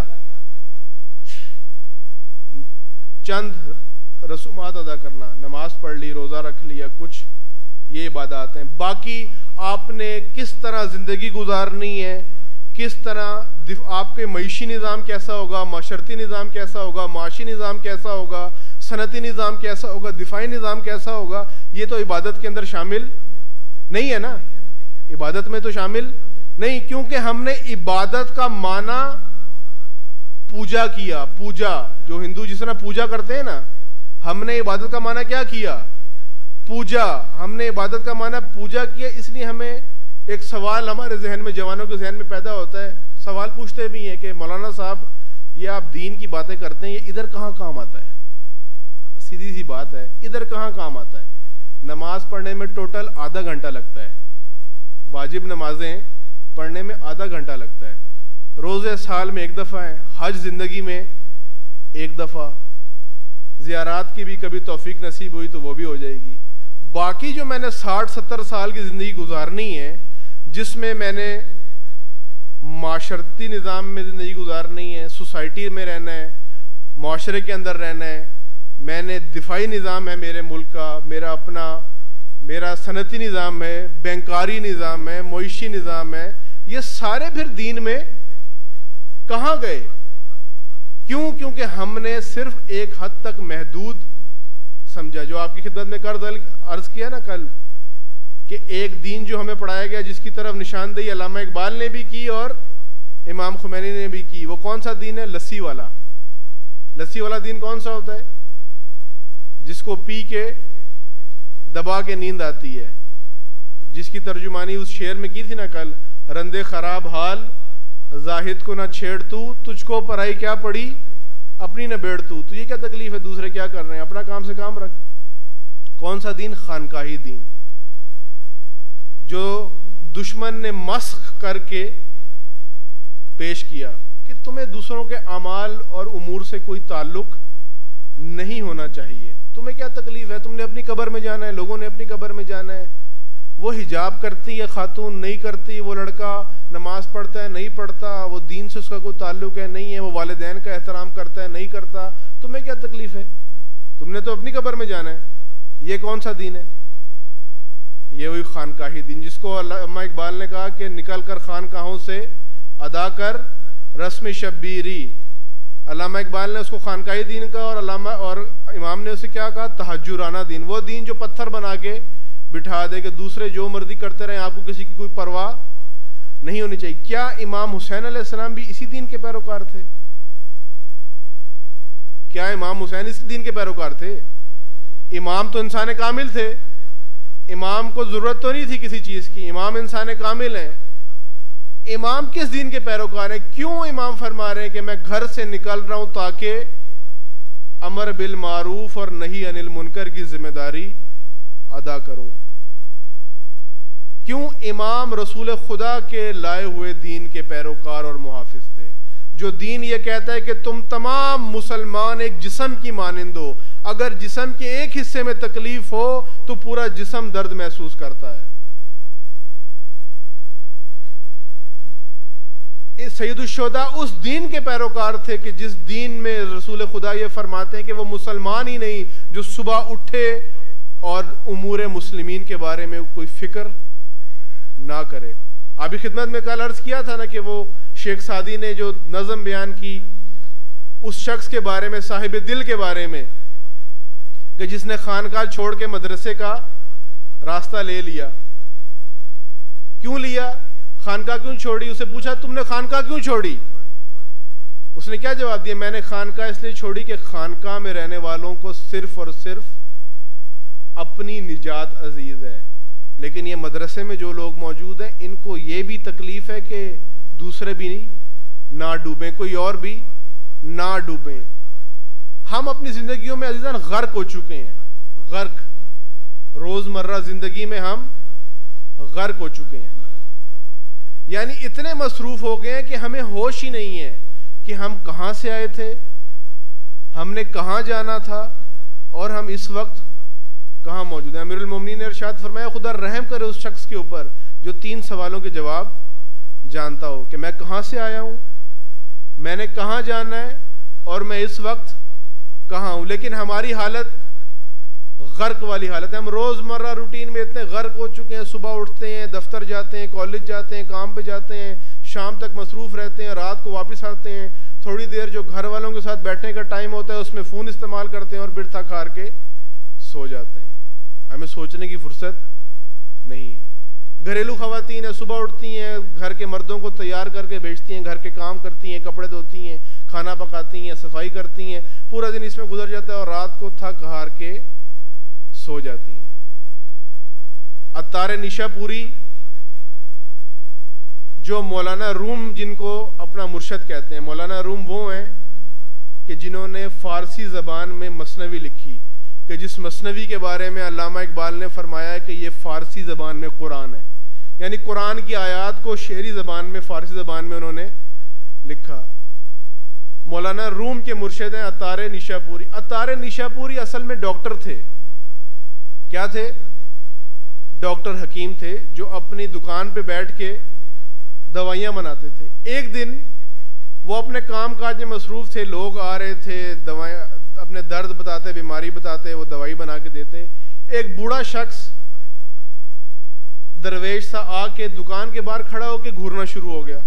चंद रसूमात अदा करना, नमाज पढ़ ली, रोजा रख लिया, कुछ ये इबादत हैं। बाकी आपने किस तरह जिंदगी गुजारनी है, किस तरह आपके मईशी निज़ाम कैसा होगा, माशरती निज़ाम कैसा होगा, माशी निज़ाम कैसा होगा, सनती निज़ाम कैसा होगा, दिफाई निज़ाम कैसा होगा, ये तो इबादत के अंदर शामिल नहीं है ना। इबादत में तो शामिल नहीं, क्योंकि हमने इबादत का माना पूजा किया। पूजा, जो हिंदू जिस तरह पूजा करते हैं ना, हमने इबादत का माना क्या किया? पूजा। हमने इबादत का माना पूजा किया। इसलिए हमें एक सवाल हमारे जहन में, जवानों के जहन में पैदा होता है, सवाल पूछते भी हैं कि मौलाना साहब, ये आप दीन की बातें करते हैं, ये इधर कहाँ काम आता है? सीधी सी बात है, इधर कहाँ काम आता है? नमाज पढ़ने में टोटल आधा घंटा लगता है, वाजिब नमाजें पढ़ने में आधा घंटा लगता है, रोज़े साल में एक दफ़ा है, हज ज़िंदगी में एक दफ़ा, ज़ियारात की भी कभी तौफीक नसीब हुई तो वो भी हो जाएगी। बाकी जो मैंने साठ सत्तर साल की ज़िंदगी गुजारनी है, जिसमें मैंने माशरती निज़ाम में ज़िंदगी गुजारनी है, सोसाइटी में रहना है, माशरे के अंदर रहना है, मैंने दिफाई निज़ाम है मेरे मुल्क का, मेरा अपना, मेरा सनती निज़ाम है, बैंकारी निज़ाम है, मुईशी निज़ाम है, ये सारे फिर दीन में कहाँ गए? क्यों? क्योंकि हमने सिर्फ एक हद तक महदूद समझा। जो आपकी खिदमत में कर अर्ज किया ना कल, कि एक दीन जो हमें पढ़ाया गया, जिसकी तरफ निशानदेही अल्लामा इकबाल ने भी की और इमाम खुमैनी ने भी की, वो कौन सा दीन है? लस्सी वाला। लस्सी वाला दीन कौन सा होता है? जिसको पी के दबा के नींद आती है, जिसकी तर्जुमानी उस शेर में की थी ना कल, रंदे खराब हाल जाहिद को ना छेड़ तू, तुझको पराई क्या पड़ी अपनी न बेड़ तू। तुझे क्या तकलीफ है, दूसरे क्या कर रहे हैं, अपना काम से काम रख। कौन सा दीन? खानकाही दीन, जो दुश्मन ने मस्ख करके पेश किया कि तुम्हें दूसरों के अमाल और उमूर से कोई ताल्लुक नहीं होना चाहिए, तुम्हें क्या तकलीफ है, तुमने अपनी कब्र में जाना है, लोगों ने अपनी कब्र में जाना है। वो हिजाब करती है खातून, नहीं करती, वो लड़का नमाज पढ़ता है, नहीं पढ़ता, वो दीन से उसका कोई ताल्लुक है, नहीं है, वो वालिदैन का एहतराम करता है, नहीं करता, तुम्हें क्या तकलीफ है, तुमने तो अपनी कब्र में जाना है। ये कौन सा दीन है? ये वही खानकाही दीन, जिसको अल्लामा इकबाल ने कहा कि निकल कर खानकाहों से अदा कर रस्म शब्बीरी। अल्लामा इकबाल ने उसको खानकाही दीन कहा और अल्लामा और इमाम ने उसे क्या कहा? तहज्जुराना दीन। वो दीन जो पत्थर बना के बिठा दे कि दूसरे जो मर्जी करते रहे, आपको किसी की कोई परवाह नहीं होनी चाहिए। क्या इमाम हुसैन अलैहिस्सलाम भी इसी दीन के पैरोकार थे? क्या इमाम हुसैन इसी दीन के पैरोकार थे? इमाम तो इंसान कामिल थे, इमाम को जरूरत तो नहीं थी किसी चीज की, इमाम इंसान कामिल है। इमाम किस दीन के पैरोकार है? क्यों इमाम फरमा रहे हैं कि मैं घर से निकल रहा हूं ताकि अमर बिल मारूफ और नहीं अनिल मुनकर की जिम्मेदारी अदा करूं? क्यों? इमाम रसूल खुदा के लाए हुए दीन के पैरोकार और मुहाफिज थे। जो दीन ये कहता है कि तुम तमाम मुसलमान एक जिस्म की मानिंद हो, अगर जिस्म के एक हिस्से में तकलीफ हो तो पूरा जिस्म दर्द महसूस करता है। सैयदुश्शोदा उस दीन के पैरोकार थे कि जिस दीन में रसूल खुदा ये फरमाते हैं कि वो मुसलमान ही नहीं जो सुबह उठे और उमूर मुस्लिमीन के बारे में कोई फिक्र ना करे। अभी खिदमत में कल अर्ज किया था ना कि वो शेख सादी ने जो नज़म बयान की उस शख्स के बारे में, साहिब दिल के बारे में, कि जिसने खानका छोड़ के मदरसे का रास्ता ले लिया। क्यों लिया? खानका क्यों छोड़ी? उसे पूछा तुमने खानका क्यों छोड़ी? उसने क्या जवाब दिया? मैंने खानका इसलिए छोड़ी कि खानका में रहने वालों को सिर्फ और सिर्फ अपनी निजात अजीज है, लेकिन ये मदरसे में जो लोग मौजूद हैं इनको ये भी तकलीफ है कि दूसरे भी नहीं ना डूबें, कोई और भी ना डूबें। हम अपनी जिंदगियों में अजीजान गर्क हो चुके हैं, गर्क। रोजमर्रा जिंदगी में हम गर्क हो चुके हैं, यानी इतने मसरूफ हो गए हैं कि हमें होश ही नहीं है कि हम कहां से आए थे, हमने कहां जाना था और हम इस वक्त कहां मौजूद हैं। अमीरुल मोमिनीन ने इरशाद फरमाया, खुदा रहम करे उस शख्स के ऊपर जो तीन सवालों के जवाब जानता हो कि मैं कहां से आया हूं, मैंने कहां जाना है और मैं इस वक्त कहां हूं। लेकिन हमारी हालत गर्क वाली हालत है। हम रोजमर्रा रूटीन में इतने गर्क हो चुके हैं, सुबह उठते हैं, दफ्तर जाते हैं, कॉलेज जाते हैं, काम पे जाते हैं, शाम तक मसरूफ रहते हैं, रात को वापस आते हैं, थोड़ी देर जो घर वालों के साथ बैठने का टाइम होता है उसमें फ़ोन इस्तेमाल करते हैं और बिरथा खार के सो जाते हैं। हमें सोचने की फुर्सत नहीं। घरेलू खवातीन है, सुबह उठती हैं, घर के मर्दों को तैयार करके भेजती हैं, घर के काम करती हैं, कपड़े धोती हैं, खाना पकाती हैं, सफाई करती हैं, पूरा दिन इसमें गुजर जाता है और रात को थक हार के सो जाती हैं। अत्तार निशापुरी जो मौलाना रूम जिनको अपना मुर्शद कहते हैं, मौलाना रूम वो हैं कि जिन्होंने फारसी ज़बान में मसनवी लिखी, कि जिस मसनवी के बारे में अल्लामा इकबाल ने फरमाया है कि ये फारसी ज़बान में कुरान है, यानी कुरान की आयत को शेरी ज़बान में, फारसी ज़बान में उन्होंने लिखा। मौलाना रूम के मुर्शद हैं अत्तार निशापुरी। अत्तार निशापुरी असल में डॉक्टर थे। क्या थे? डॉक्टर हकीम थे जो अपनी दुकान पे बैठ के दवाइयां बनाते थे। एक दिन वो अपने काम काज में मसरूफ थे, लोग आ रहे थे, दवाइयां अपने दर्द बताते, बीमारी बताते, वो दवाई बना के देते। एक बूढ़ा शख्स दरवेश सा आके दुकान के बाहर खड़ा होकर घूरना शुरू हो गया।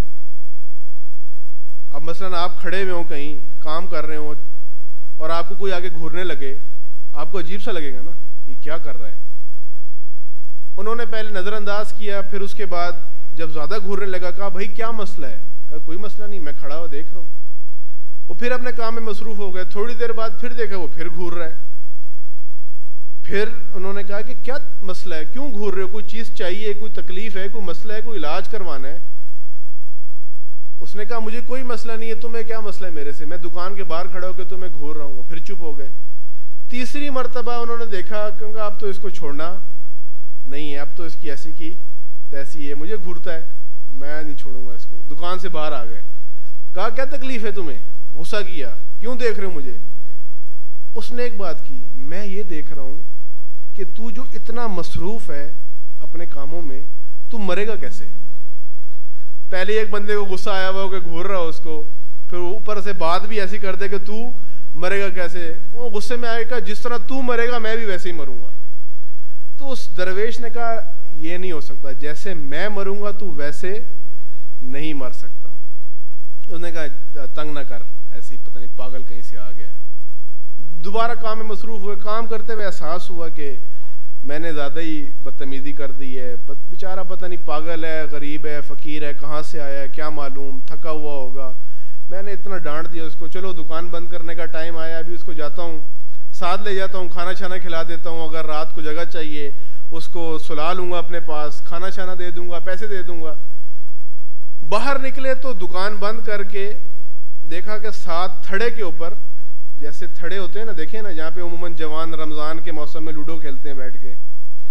अब मसलन आप खड़े हुए हो, कहीं काम कर रहे हो और आपको कोई आगे घूरने लगे, आपको अजीब सा लगेगा ना, ये क्या कर रहा है। उन्होंने पहले नजरअंदाज किया, फिर उसके बाद जब ज्यादा घूरने लगा कहा भाई क्या मसला है? कहा कोई मसला नहीं, मैं खड़ा हुआ देख रहा हूं। वो फिर अपने काम में मसरूफ हो गए। थोड़ी देर बाद फिर देखा वो फिर घूर रहा है। फिर उन्होंने कहा कि क्या मसला है, क्यों घूर रहे हो, कोई चीज चाहिए, कोई तकलीफ है, कोई मसला है, कोई इलाज करवाना है? उसने कहा मुझे कोई मसला नहीं है, तुम्हें क्या मसला है मेरे से, मैं दुकान के बाहर खड़ा होकर तुम्हें घूर रहा हूँ। फिर चुप हो गए। तीसरी मर्तबा उन्होंने देखा, क्योंकि अब तो इसको छोड़ना नहीं है, अब तो इसकी ऐसी की तैसी है, मुझे घूरता है, मैं नहीं छोड़ूंगा इसको। दुकान से बाहर आ गए। कहा क्या तकलीफ है तुम्हें? गुस्सा किया, क्यों देख रहे हो मुझे? उसने एक बात की, मैं ये देख रहा हूं कि तू जो इतना मसरूफ है अपने कामों में, तू मरेगा कैसे? पहले एक बंदे को गुस्सा आया हुआ कि घूर रहा हो उसको, फिर ऊपर से बात भी ऐसी कर दे कि तू मरेगा कैसे। वो गुस्से में आएगा, जिस तरह तू मरेगा मैं भी वैसे ही मरूंगा। तो उस दरवेश ने कहा ये नहीं हो सकता, जैसे मैं मरूंगा तू वैसे नहीं मर सकता। उसने कहा तंग ना कर, ऐसी पता नहीं पागल कहीं से आ गया। दोबारा काम में मसरूफ हुए। काम करते हुए एहसास हुआ कि मैंने ज़्यादा ही बदतमीजी कर दी है, बेचारा पता नहीं पागल है, गरीब है, फ़कीर है, कहाँ से आया है क्या मालूम, थका हुआ होगा। मैंने इतना डांट दिया उसको, चलो दुकान बंद करने का टाइम आया, अभी उसको जाता हूँ, साथ ले जाता हूँ, खाना छाना खिला देता हूँ, अगर रात को जगह चाहिए उसको सुला लूँगा अपने पास, खाना छाना दे दूँगा, पैसे दे दूँगा। बाहर निकले तो दुकान बंद करके देखा कि साथ थड़े के ऊपर, जैसे थड़े होते हैं ना, देखे ना, जहाँ पे उमूमन जवान रमज़ान के मौसम में लूडो खेलते हैं बैठ के,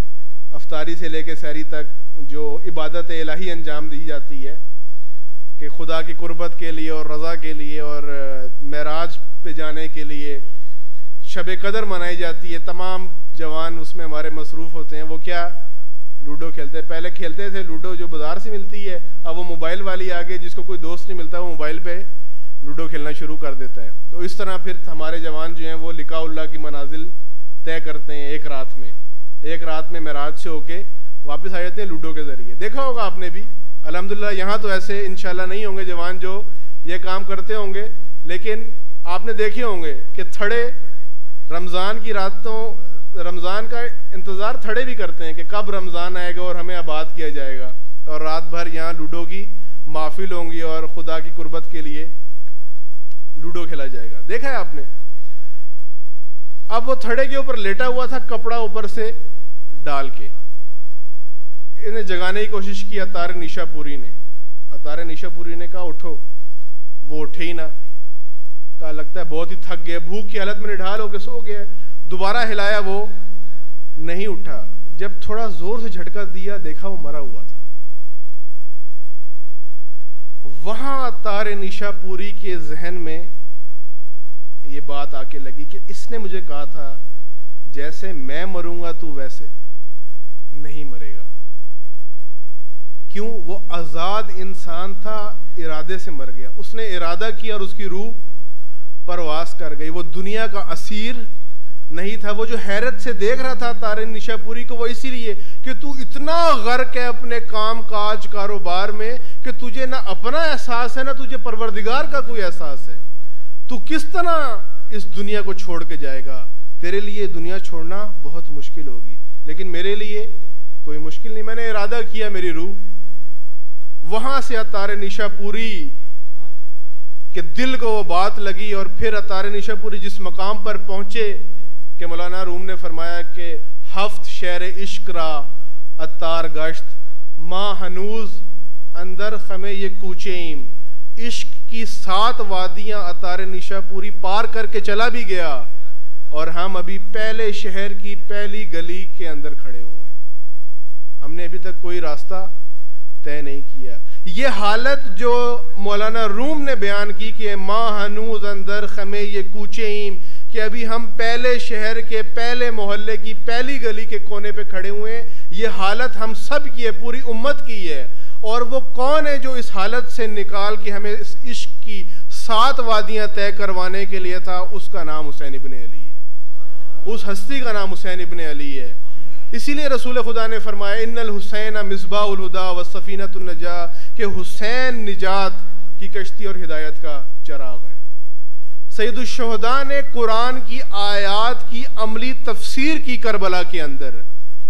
अफ्तारी से लेके सहरी तक जो इबादत इलाही अंजाम दी जाती है कि खुदा की कुर्बत के लिए और रज़ा के लिए और मेराज पे जाने के लिए शब कदर मनाई जाती है। तमाम जवान उसमें हमारे मसरूफ़ होते हैं। वो क्या लूडो खेलते हैं। पहले खेलते थे लूडो जो बाज़ार से मिलती है, अब वो मोबाइल वाली आ गई, जिसको कोई दोस्त नहीं मिलता वो मोबाइल पे लूडो खेलना शुरू कर देता है। तो इस तरह फिर हमारे जवान जो हैं वो लिकाउल्लाह की मनाजिल तय करते हैं। एक रात में एक रात में मेराज से होके वापस आ जाते हैं लूडो के ज़रिए। देखा होगा आपने भी, अल्हम्दुलिल्लाह। यहाँ तो ऐसे इंशाल्लाह नहीं होंगे जवान जो ये काम करते होंगे, लेकिन आपने देखे होंगे कि थड़े रमज़ान की रातों रमज़ान का इंतज़ार थड़े भी करते हैं कि कब रमज़ान आएगा और हमें आबाद किया जाएगा, और रात भर यहाँ लूडो की महफिल होंगी और खुदा की कुर्बत के लिए लूडो खेला जाएगा। देखा है आपने। अब वो थड़े के ऊपर लेटा हुआ था, कपड़ा ऊपर से डाल के। इन्हें जगाने की कोशिश की अतार निशापुरी ने। अतार निशापुरी ने कहा उठो, वो उठे ही ना। कहा लगता है बहुत ही थक गया, भूख की हालत में निढाल होकर सो गया। दोबारा हिलाया, वो नहीं उठा। जब थोड़ा जोर से झटका दिया, देखा वो मरा हुआ था। वहां तारे निशापुरी के जहन में ये बात आके लगी कि इसने मुझे कहा था जैसे मैं मरूंगा तू वैसे नहीं मरेगा। क्यों? वो आजाद इंसान था, इरादे से मर गया। उसने इरादा किया और उसकी रूह परवास कर गई। वो दुनिया का असीर नहीं था। वो जो हैरत से देख रहा था तारे निशापुरी को, वो इसीलिए कि तू इतना गर्क है अपने काम काज कारोबार में कि तुझे ना अपना एहसास है ना तुझे परवरदिगार का कोई एहसास है। तू किस तरह इस दुनिया को छोड़ के जाएगा? तेरे लिए दुनिया छोड़ना बहुत मुश्किल होगी, लेकिन मेरे लिए कोई मुश्किल नहीं। मैंने इरादा किया, मेरी रूह वहां से तारे निशापुरी के दिल को वो बात लगी। और फिर अतार निशापुरी जिस मकाम पर पहुंचे कि मौलाना रूम ने फरमाया कि हफ्त शहर इश्क रा अतार गश्त माँ हनूज अंदर खमे ये कूचेम। इश्क की सात वादियां अतार निशापुरी पार करके चला भी गया, और हम अभी पहले शहर की पहली गली के अंदर खड़े हुए हैं। हमने अभी तक कोई रास्ता तय नहीं किया। ये हालत जो मौलाना रूम ने बयान की कि माँ हनूज अंदर खमे ये कूचेम, कि अभी हम पहले शहर के पहले मोहल्ले की पहली गली के कोने पे खड़े हुए हैं, ये हालत हम सब की है, पूरी उम्मत की है। और वो कौन है जो इस हालत से निकाल के हमें इस इश्क की सात वादियां तय करवाने के लिए था? उसका नाम हुसैन इब्न अली है। उस हस्ती का नाम हुसैन इब्न अली है। इसीलिए रसूल खुदा ने फरमाया इन्नल हुसैन मिसबाहुल हुदा व सफीनतुन नजा, कि हुसैन निजात की कश्ती और हिदायत का चराग है। सैयदुल शुहदा ने कुरान की आयात की अमली तफसीर की करबला के अंदर।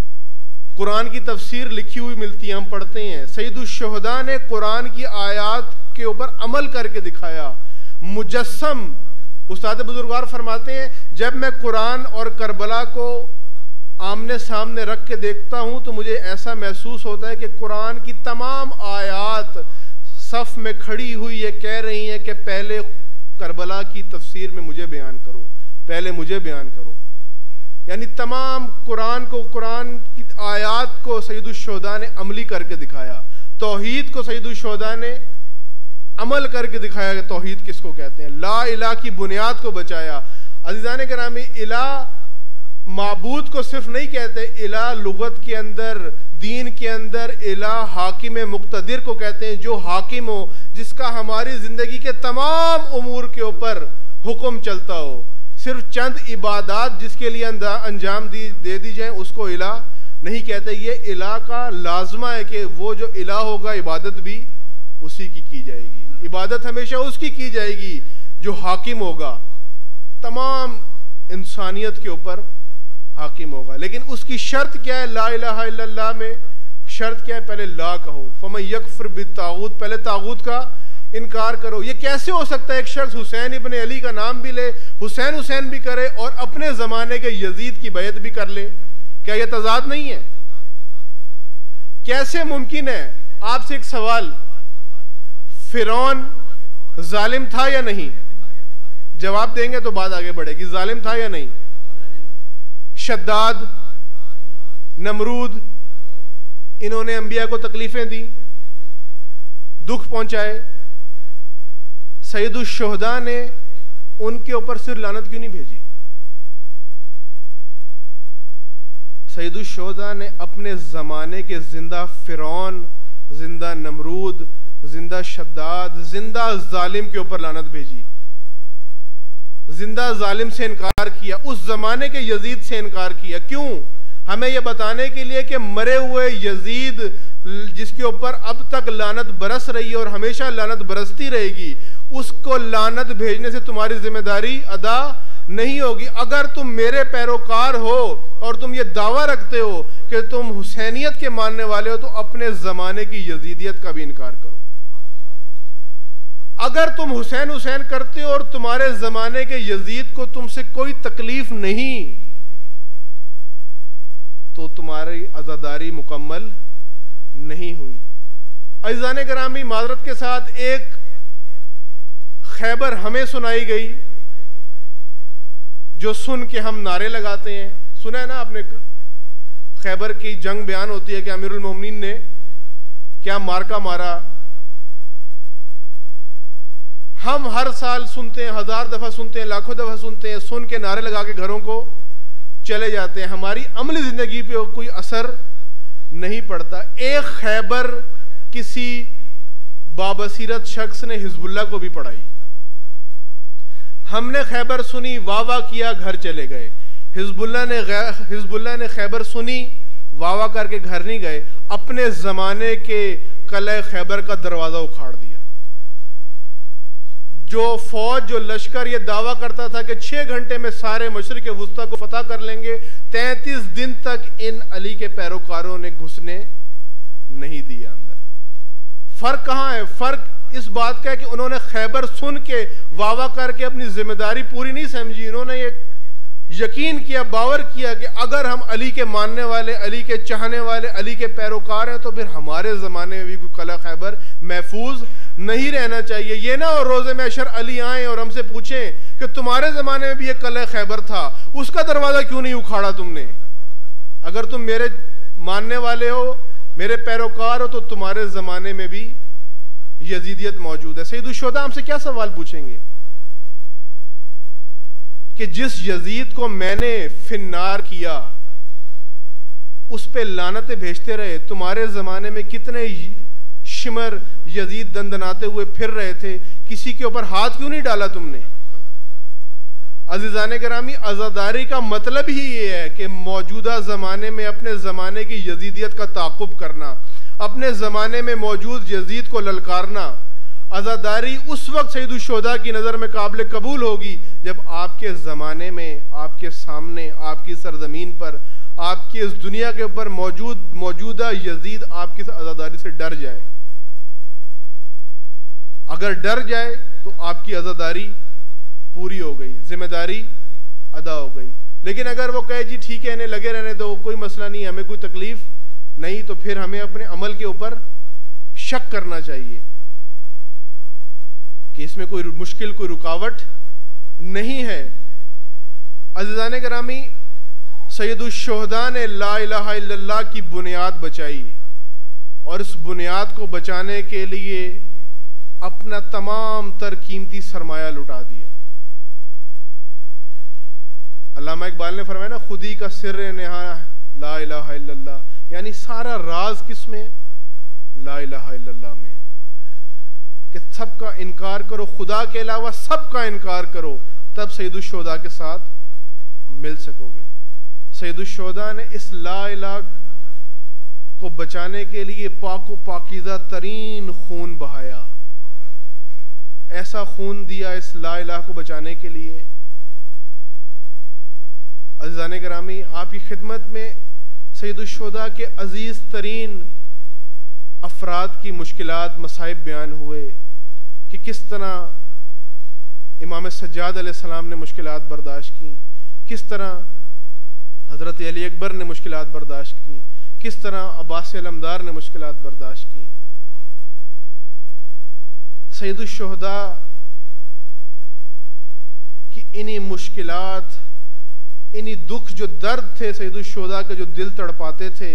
कुरान की तफसीर लिखी हुई मिलती है, हम पढ़ते हैं। सैयदुल शुहदा ने कुरान की आयात के ऊपर अमल करके दिखाया। मुजस्सम उस्ताद बुजुर्गवार फरमाते हैं, जब मैं कुरान और करबला को आमने सामने रख के देखता हूं तो मुझे ऐसा महसूस होता है कि कुरान की तमाम आयात सफ में खड़ी हुई ये कह रही हैं कि पहले करबला की तफसीर में मुझे बयान करो, पहले मुझे बयान करो। यानी तमाम कुरान को, कुरान की आयात को सैयदुल शुहदा ने अमली करके दिखाया। तौहीद को सैयदुल शुहदा ने अमल करके दिखाया कि तौहीद किसको कहते हैं। ला इलाह की बुनियाद को बचाया। अज़ीज़ान गिरामी, इलाह माबूद को सिर्फ नहीं कहते, इलाह लुगत के अंदर, दीन के अंदर इलाह हाकिम मुक्तदिर को कहते हैं, जो हाकिम हो, जिसका हमारी जिंदगी के तमाम उमूर के ऊपर हुक्म चलता हो। सिर्फ चंद इबादात जिसके लिए अंजाम दी दे दी जाए उसको इलाह नहीं कहते। ये इलाह का लाजमा है कि वो जो इलाह होगा इबादत भी उसी की की जाएगी। इबादत हमेशा उसकी की जाएगी जो हाकिम होगा, तमाम इंसानियत के ऊपर हाकिम होगा। लेकिन उसकी शर्त क्या है? ला इलाहा इल्लल्लाह में शर्त क्या है? पहले ला कहो। फमन यकफुर बित्तागूत, पहले तागूत का इनकार करो। ये कैसे हो सकता है? एक शख्स हुसैन इब्न अली का नाम भी ले, हुसैन हुसैन भी करे और अपने जमाने के यजीद की बैत भी कर ले। क्या यह तजाद नहीं है? कैसे मुमकिन है? आपसे एक सवाल, फिरौन जालिम था या नहीं? जवाब देंगे तो बात आगे बढ़ेगी। जालिम था या नहीं? शद्दाद नमरूद, इन्होंने अंबिया को तकलीफें दी, दुख पहुंचाए। सैयदुश शुहदा ने उनके ऊपर सिर्फ लानत क्यों नहीं भेजी? सैयदुश शुहदा ने अपने जमाने के जिंदा फिरौन, जिंदा नमरूद, जिंदा शद्दाद, जिंदा जालिम के ऊपर लानत भेजी। जिंदा जालिम से इनकार किया, उस जमाने के यजीद से इनकार किया। क्यों? हमें यह बताने के लिए कि मरे हुए यजीद जिसके ऊपर अब तक लानत बरस रही है और हमेशा लानत बरसती रहेगी, उसको लानत भेजने से तुम्हारी जिम्मेदारी अदा नहीं होगी। अगर तुम मेरे पैरोकार हो और तुम ये दावा रखते हो कि तुम हुसैनियत के मानने वाले हो, तो अपने जमाने की यजीदियत का भी इनकार करो। अगर तुम हुसैन हुसैन करते हो और तुम्हारे जमाने के यजीद को तुमसे कोई तकलीफ नहीं, तो तुम्हारी आजादारी मुकम्मल नहीं हुई। अज़ीज़ान गिरामी, माजरत के साथ एक खैबर हमें सुनाई गई जो सुन के हम नारे लगाते हैं। सुना है ना आपने, खैबर की जंग बयान होती है कि अमीरुल मोमिनीन ने क्या मार्का मारा। हम हर साल सुनते हैं, हजार दफा सुनते हैं, लाखों दफा सुनते हैं, सुन के नारे लगा के घरों को चले जाते हैं। हमारी अमली जिंदगी पे कोई असर नहीं पड़ता। एक खैबर किसी बाबसीरत शख्स ने हिजबुल्लाह को भी पढ़ाई। हमने खैबर सुनी, वाह वाह किया, घर चले गए। हिजबुल्लाह ने हिजबुल्लाह ने खैबर सुनी, वाह वाह करके घर नहीं गए, अपने जमाने के कलह खैबर का दरवाजा उखाड़ दिया। जो फौज, जो लश्कर ये दावा करता था कि छह घंटे में सारे मशरिक वुस्ता को फतह कर लेंगे, तैंतीस दिन तक इन अली के पैरोकारों ने घुसने नहीं दिया अंदर। फर्क कहां है? फर्क इस बात का है कि उन्होंने खैबर सुन के वावा करके अपनी जिम्मेदारी पूरी नहीं समझी। इन्होंने एक यकीन किया, बावर किया कि अगर हम अली के मानने वाले, अली के चाहने वाले, अली के पैरोकार हैं, तो फिर हमारे जमाने में भी कोई कला खैबर महफूज नहीं रहना चाहिए। ये ना और रोजे में अशर अली आए और हमसे पूछें कि तुम्हारे जमाने में भी एक कला खैबर था, उसका दरवाजा क्यों नहीं उखाड़ा तुमने? अगर तुम मेरे मानने वाले हो, मेरे पैरोकार हो, तो तुम्हारे जमाने में भी यजीदियत मौजूद है। सैयदुश शुहदा हमसे क्या सवाल पूछेंगे कि जिस यजीद को मैंने फिन्नार किया उस पे लानतें भेजते रहे, तुम्हारे जमाने में कितने शिमर यजीद दंदनाते हुए फिर रहे थे, किसी के ऊपर हाथ क्यों नहीं डाला तुमने? अज़ीज़ान गिरामी, आज़ादारी का मतलब ही ये है कि मौजूदा जमाने में अपने जमाने की यजीदियत का ताक़ुब करना, अपने जमाने में मौजूद यजीद को ललकारना। आज़ादारी उस वक्त सैयदुश शुहदा की नज़र में काबिल कबूल होगी जब आपके ज़माने में, आपके सामने, आपकी सरजमीन पर, आपकी इस दुनिया के ऊपर मौजूद मौजूदा यजीद आपकी आज़ादारी से डर जाए। अगर डर जाए तो आपकी आज़ादारी पूरी हो गई, जिम्मेदारी अदा हो गई। लेकिन अगर वो कहे जी ठीक है, इन्हें लगे रहने दो, कोई मसला नहीं, हमें कोई तकलीफ नहीं, तो फिर हमें अपने अमल के ऊपर शक करना चाहिए कि इसमें कोई मुश्किल, कोई रुकावट नहीं है। अज़ीज़ान गिरामी, सैयदुश शुहदा ने ला इलाहा इल्लल्लाह की बुनियाद बचाई और इस बुनियाद को बचाने के लिए अपना तमाम तर कीमती सरमाया लुटा दिया। अल्लामा इकबाल ने फरमाया ना, खुदी का सिर्र नेहा ला इलाहा इल्लल्लाह, यानी सारा राज किसमें? ला इलाहा इल्लल्लाह में। कि सबका इनकार करो, खुदा के अलावा सबका इनकार करो, तब सैयदुश शुहदा के साथ मिल सकोगे। सैयदुश शुहदा ने इस ला इलाहा को बचाने के लिए पाको पाकीज़ा तरीन खून बहाया, ऐसा खून दिया इस ला इलाहा को बचाने के लिए। अज़ीज़ान गिरामी, आपकी खिदमत में सैयदुश शुहदा के अजीज तरीन अफराद की मुश्किलात, मसाइब बयान हुए कि किस तरह इमाम सज्जाद अलैहिस्सलाम ने मुश्किलात बर्दाश्त की, किस तरह हज़रत अली अकबर ने मुश्किलात बर्दाश्त की, किस तरह अब्बास अलमदार ने मुश्किलात बर्दाश्त की। सैयदुश शुहदा की इन्हीं मुश्किलात, इन्हीं ज़मीनी दुख, जो दर्द थे सैयदुल शुहदा के, जो दिल तड़पाते थे,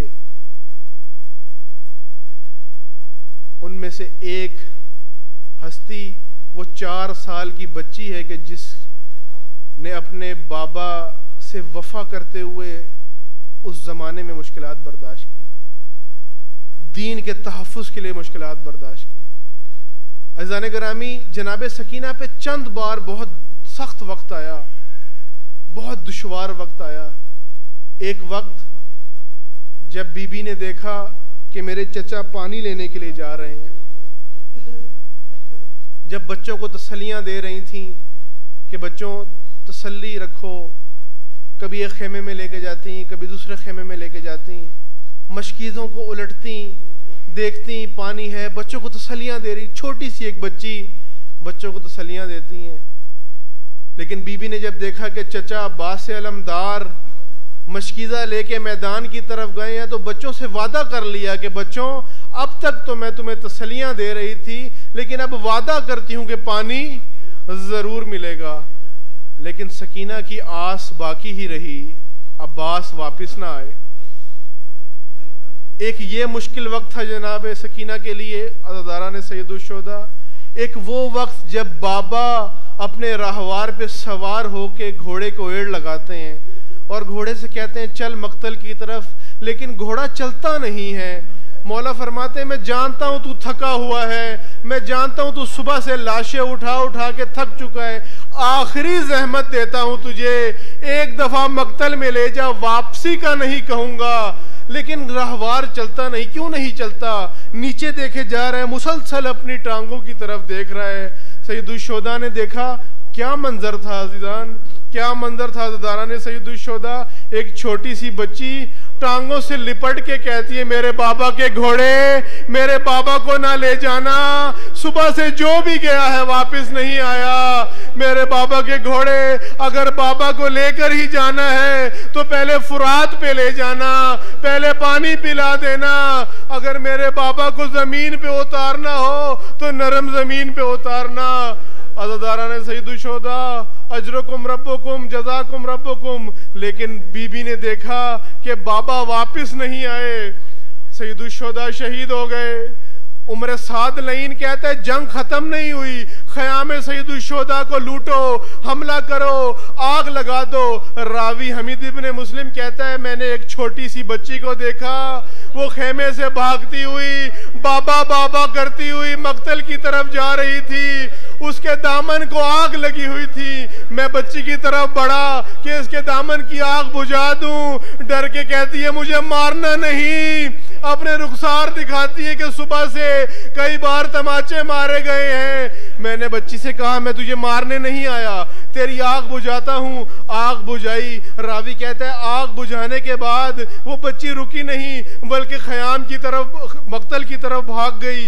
उनमें से एक हस्ती वो चार साल की बच्ची है कि जिसने अपने बाबा से वफा करते हुए उस ज़माने में मुश्किलात बर्दाश्त की, दीन के तहफ़्फ़ुज़ के लिए मुश्किलात बर्दाश्त की। अज़ान गिरामी, जनाब सकीना पे चंद बार बहुत सख्त वक्त आया, बहुत दुश्वार वक्त आया। एक वक्त जब बीबी ने देखा कि मेरे चचा पानी लेने के लिए जा रहे हैं, जब बच्चों को तसल्लियाँ दे रही थीं कि बच्चों तसल्ली रखो, कभी एक खेमे में लेके जाती, कभी दूसरे खेमे में लेके जाती, मशकीज़ों को उलटती, देखती पानी है, बच्चों को तसल्लियाँ दे रही, छोटी सी एक बच्ची बच्चों को तसल्लियाँ देती हैं। लेकिन बीबी ने जब देखा कि चचा बास अलमदार मशकीज़ा लेके मैदान की तरफ गए हैं, तो बच्चों से वादा कर लिया कि बच्चों, अब तक तो मैं तुम्हें तसल्लियाँ दे रही थी, लेकिन अब वादा करती हूँ कि पानी ज़रूर मिलेगा। लेकिन सकीना की आस बाकी ही रही, अब्बास वापस ना आए। एक ये मुश्किल वक्त था जनाब सकीना के लिए, अज़ादारान सैयदुल शुहदा। एक वो वक्त जब बाबा अपने राहवार पे सवार होके घोड़े को एड़ लगाते हैं और घोड़े से कहते हैं चल मक्तल की तरफ, लेकिन घोड़ा चलता नहीं है। मौला फरमाते हैं मैं जानता हूँ तू थका हुआ है, मैं जानता हूँ तू सुबह से लाशें उठा उठा के थक चुका है, आखिरी जहमत देता हूँ तुझे, एक दफा मक्तल में ले जा, वापसी का नहीं कहूँगा। लेकिन रहवार चलता नहीं। क्यों नहीं चलता? नीचे देखे जा रहा है, मुसलसल अपनी टांगों की तरफ देख रहा है। सैयदुल शुहदा ने देखा, क्या मंजर था अज़ीज़ान, क्या मंजर था अज़दारान सैयदुल शुहदा। एक छोटी सी बच्ची टांगों से लिपट के कहती है मेरे बाबा के घोड़े, मेरे बाबा को ना ले जाना, सुबह से जो भी गया है वापस नहीं आया। मेरे बाबा के घोड़े, अगर बाबा को लेकर ही जाना है तो पहले फुरात पे ले जाना, पहले पानी पिला देना। अगर मेरे बाबा को जमीन पे उतारना हो तो नरम जमीन पे उतारना। अज़दारान सैयदुल शुहदा, अजरुकुम रब्बुकुम जज़ाकुम रब्बुकुम। लेकिन बीबी ने देखा कि बाबा वापस नहीं आए, सैयदुल शुहदा शहीद हो गए। उम्र साद लईन कहता है जंग खत्म नहीं हुई, ख़याम सैयदुल शुहदा को लूटो, हमला करो, आग लगा दो। रावी हमीद इब्न मुस्लिम कहता है मैंने एक छोटी सी बच्ची को देखा, वो खेमे से भागती हुई, बाबा बाबा करती हुई मक्तल की तरफ जा रही थी। उसके दामन को आग लगी हुई थी। मैं बच्ची की तरफ बढ़ा कि इसके दामन की आग बुझा दूं। डर के कहती है मुझे मारना नहीं। अपने रुखसार दिखाती है कि सुबह से कई बार तमाचे मारे गए हैं। मैंने बच्ची से कहा मैं तुझे मारने नहीं आया, तेरी आग बुझाता हूँ। आग बुझाई। रावी कहता है आग बुझाने के बाद वो बच्ची रुकी नहीं, बल्कि ख़याम की तरफ, मक्तल की तरफ भाग गई।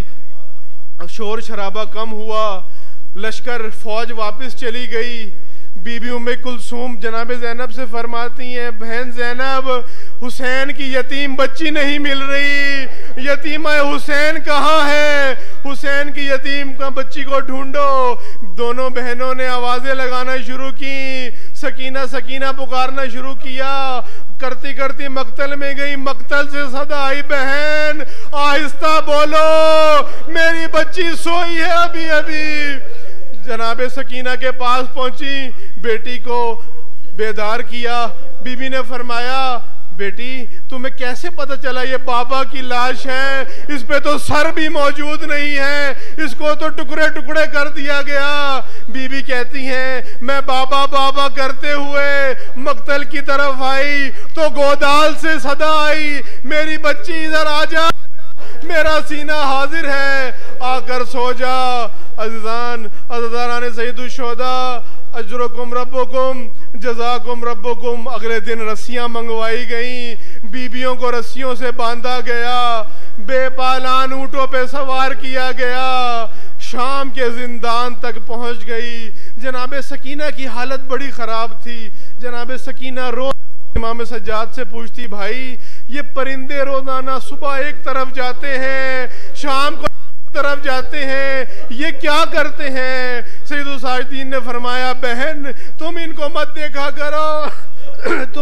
शोर शराबा कम हुआ, लश्कर फौज वापस चली गई। बीबी उम्मे कुलसूम जनाब ज़ैनब से फरमाती हैं बहन ज़ैनब, हुसैन की यतीम बच्ची नहीं मिल रही, यतीमा हुसैन कहाँ है? हुसैन की यतीम का बच्ची को ढूंढो। दोनों बहनों ने आवाज़ें लगाना शुरू की, सकीना सकीना पुकारना शुरू किया। करती करती मक्तल में गई। मक्तल से सदा आई बहन आहिस्ता बोलो, मेरी बच्ची सोई है अभी अभी। जनाबे सकीना के पास पहुंची, बेटी को बेदार किया। बीबी ने फरमाया बेटी तुम्हें कैसे पता चला ये बाबा की लाश है? इस पे तो सर भी मौजूद नहीं है, इसको तो टुकड़े टुकड़े कर दिया गया। बीबी कहती हैं मैं बाबा बाबा करते हुए मक्तल की तरफ आई तो गोदाल से सदा आई, मेरी बच्ची इधर आ जा, मेरा सीना हाजिर है, आकर सो जा। अज़ीज़ान अज़दारान सैयदुल शुहदा, अजरुकुम रब्बुकुम जज़ाकुम रब्बुकुम। अगले दिन रस्सियां मंगवाई गईं, बीबियों को रस्सियों से बांधा गया, बेपालान ऊँटों पे सवार किया गया, शाम के जिंदान तक पहुंच गई। जनाब सकीना की हालत बड़ी ख़राब थी। जनाब सकीना रोज इमाम सज्जाद से पूछती भाई ये परिंदे रोजाना सुबह एक तरफ जाते हैं, शाम को तरफ जाते हैं, ये क्या करते हैं? सैयदुल साजिदीन ने फरमाया बहन तुम इनको मत देखा करो, तुम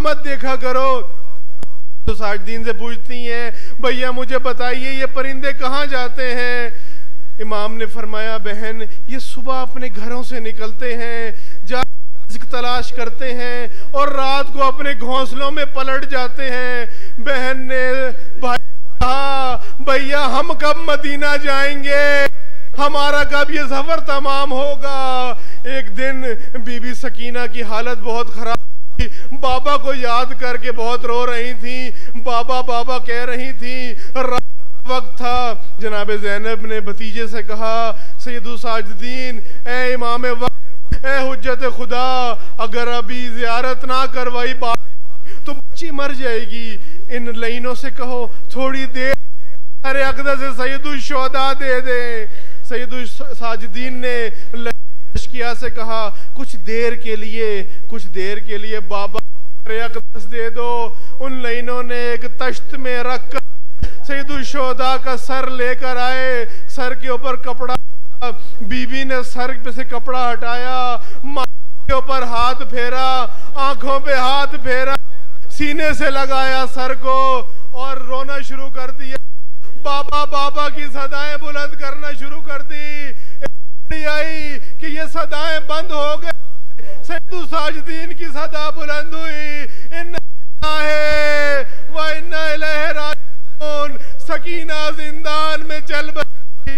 मत देखा करो। तो साजिदीन से पूछती हैं, भैया मुझे बताइए ये परिंदे कहाँ जाते हैं? इमाम ने फरमाया, बहन ये सुबह अपने घरों से निकलते हैं, जा तलाश करते हैं और रात को अपने घोंसलों में पलट जाते हैं। बहन ने भाई कहा, भैया हम कब मदीना जाएंगे, हमारा कब ये सफर तमाम होगा? एक दिन बीबी सकीना की हालत बहुत खराब थी, बाबा को याद करके बहुत रो रही थी, बाबा बाबा कह रही थी। वक्त था, जनाब ज़ैनब ने भतीजे से कहा, सैयदु साजिदीन, ए इमाम वक्त, ए हुज्जत खुदा, अगर अभी ज़ियारत ना करवाई बात तो बच्ची मर जाएगी। इन लाइनों से कहो थोड़ी देर अरे अक़दस से सैयदु शोदा दे दे। सैयदु साजिदीन ने लश्किया से कहा, कुछ देर के लिए कुछ देर के लिए बाबा अरे अक़दस दे दो। उन लाइनों ने एक तश्त में रख कर सैयदु शोदा का सर लेकर आए, सर के ऊपर कपड़ा, बीबी ने सर पे से कपड़ा हटाया, माथे के ऊपर हाथ फेरा, आंखों पे हाथ फेरा, सीने से लगाया सर को और रोना शुरू कर दिया। बाबा बाबा की सदाएं बुलंद करना शुरू कर दी। आई कि ये सदाएं बंद हो गई, सैयदु साजिदीन की सदा बुलंद हुई, इन्ना है व इन्ना इलैहि राजिऊन। सकीना जिंदान में चल बसी।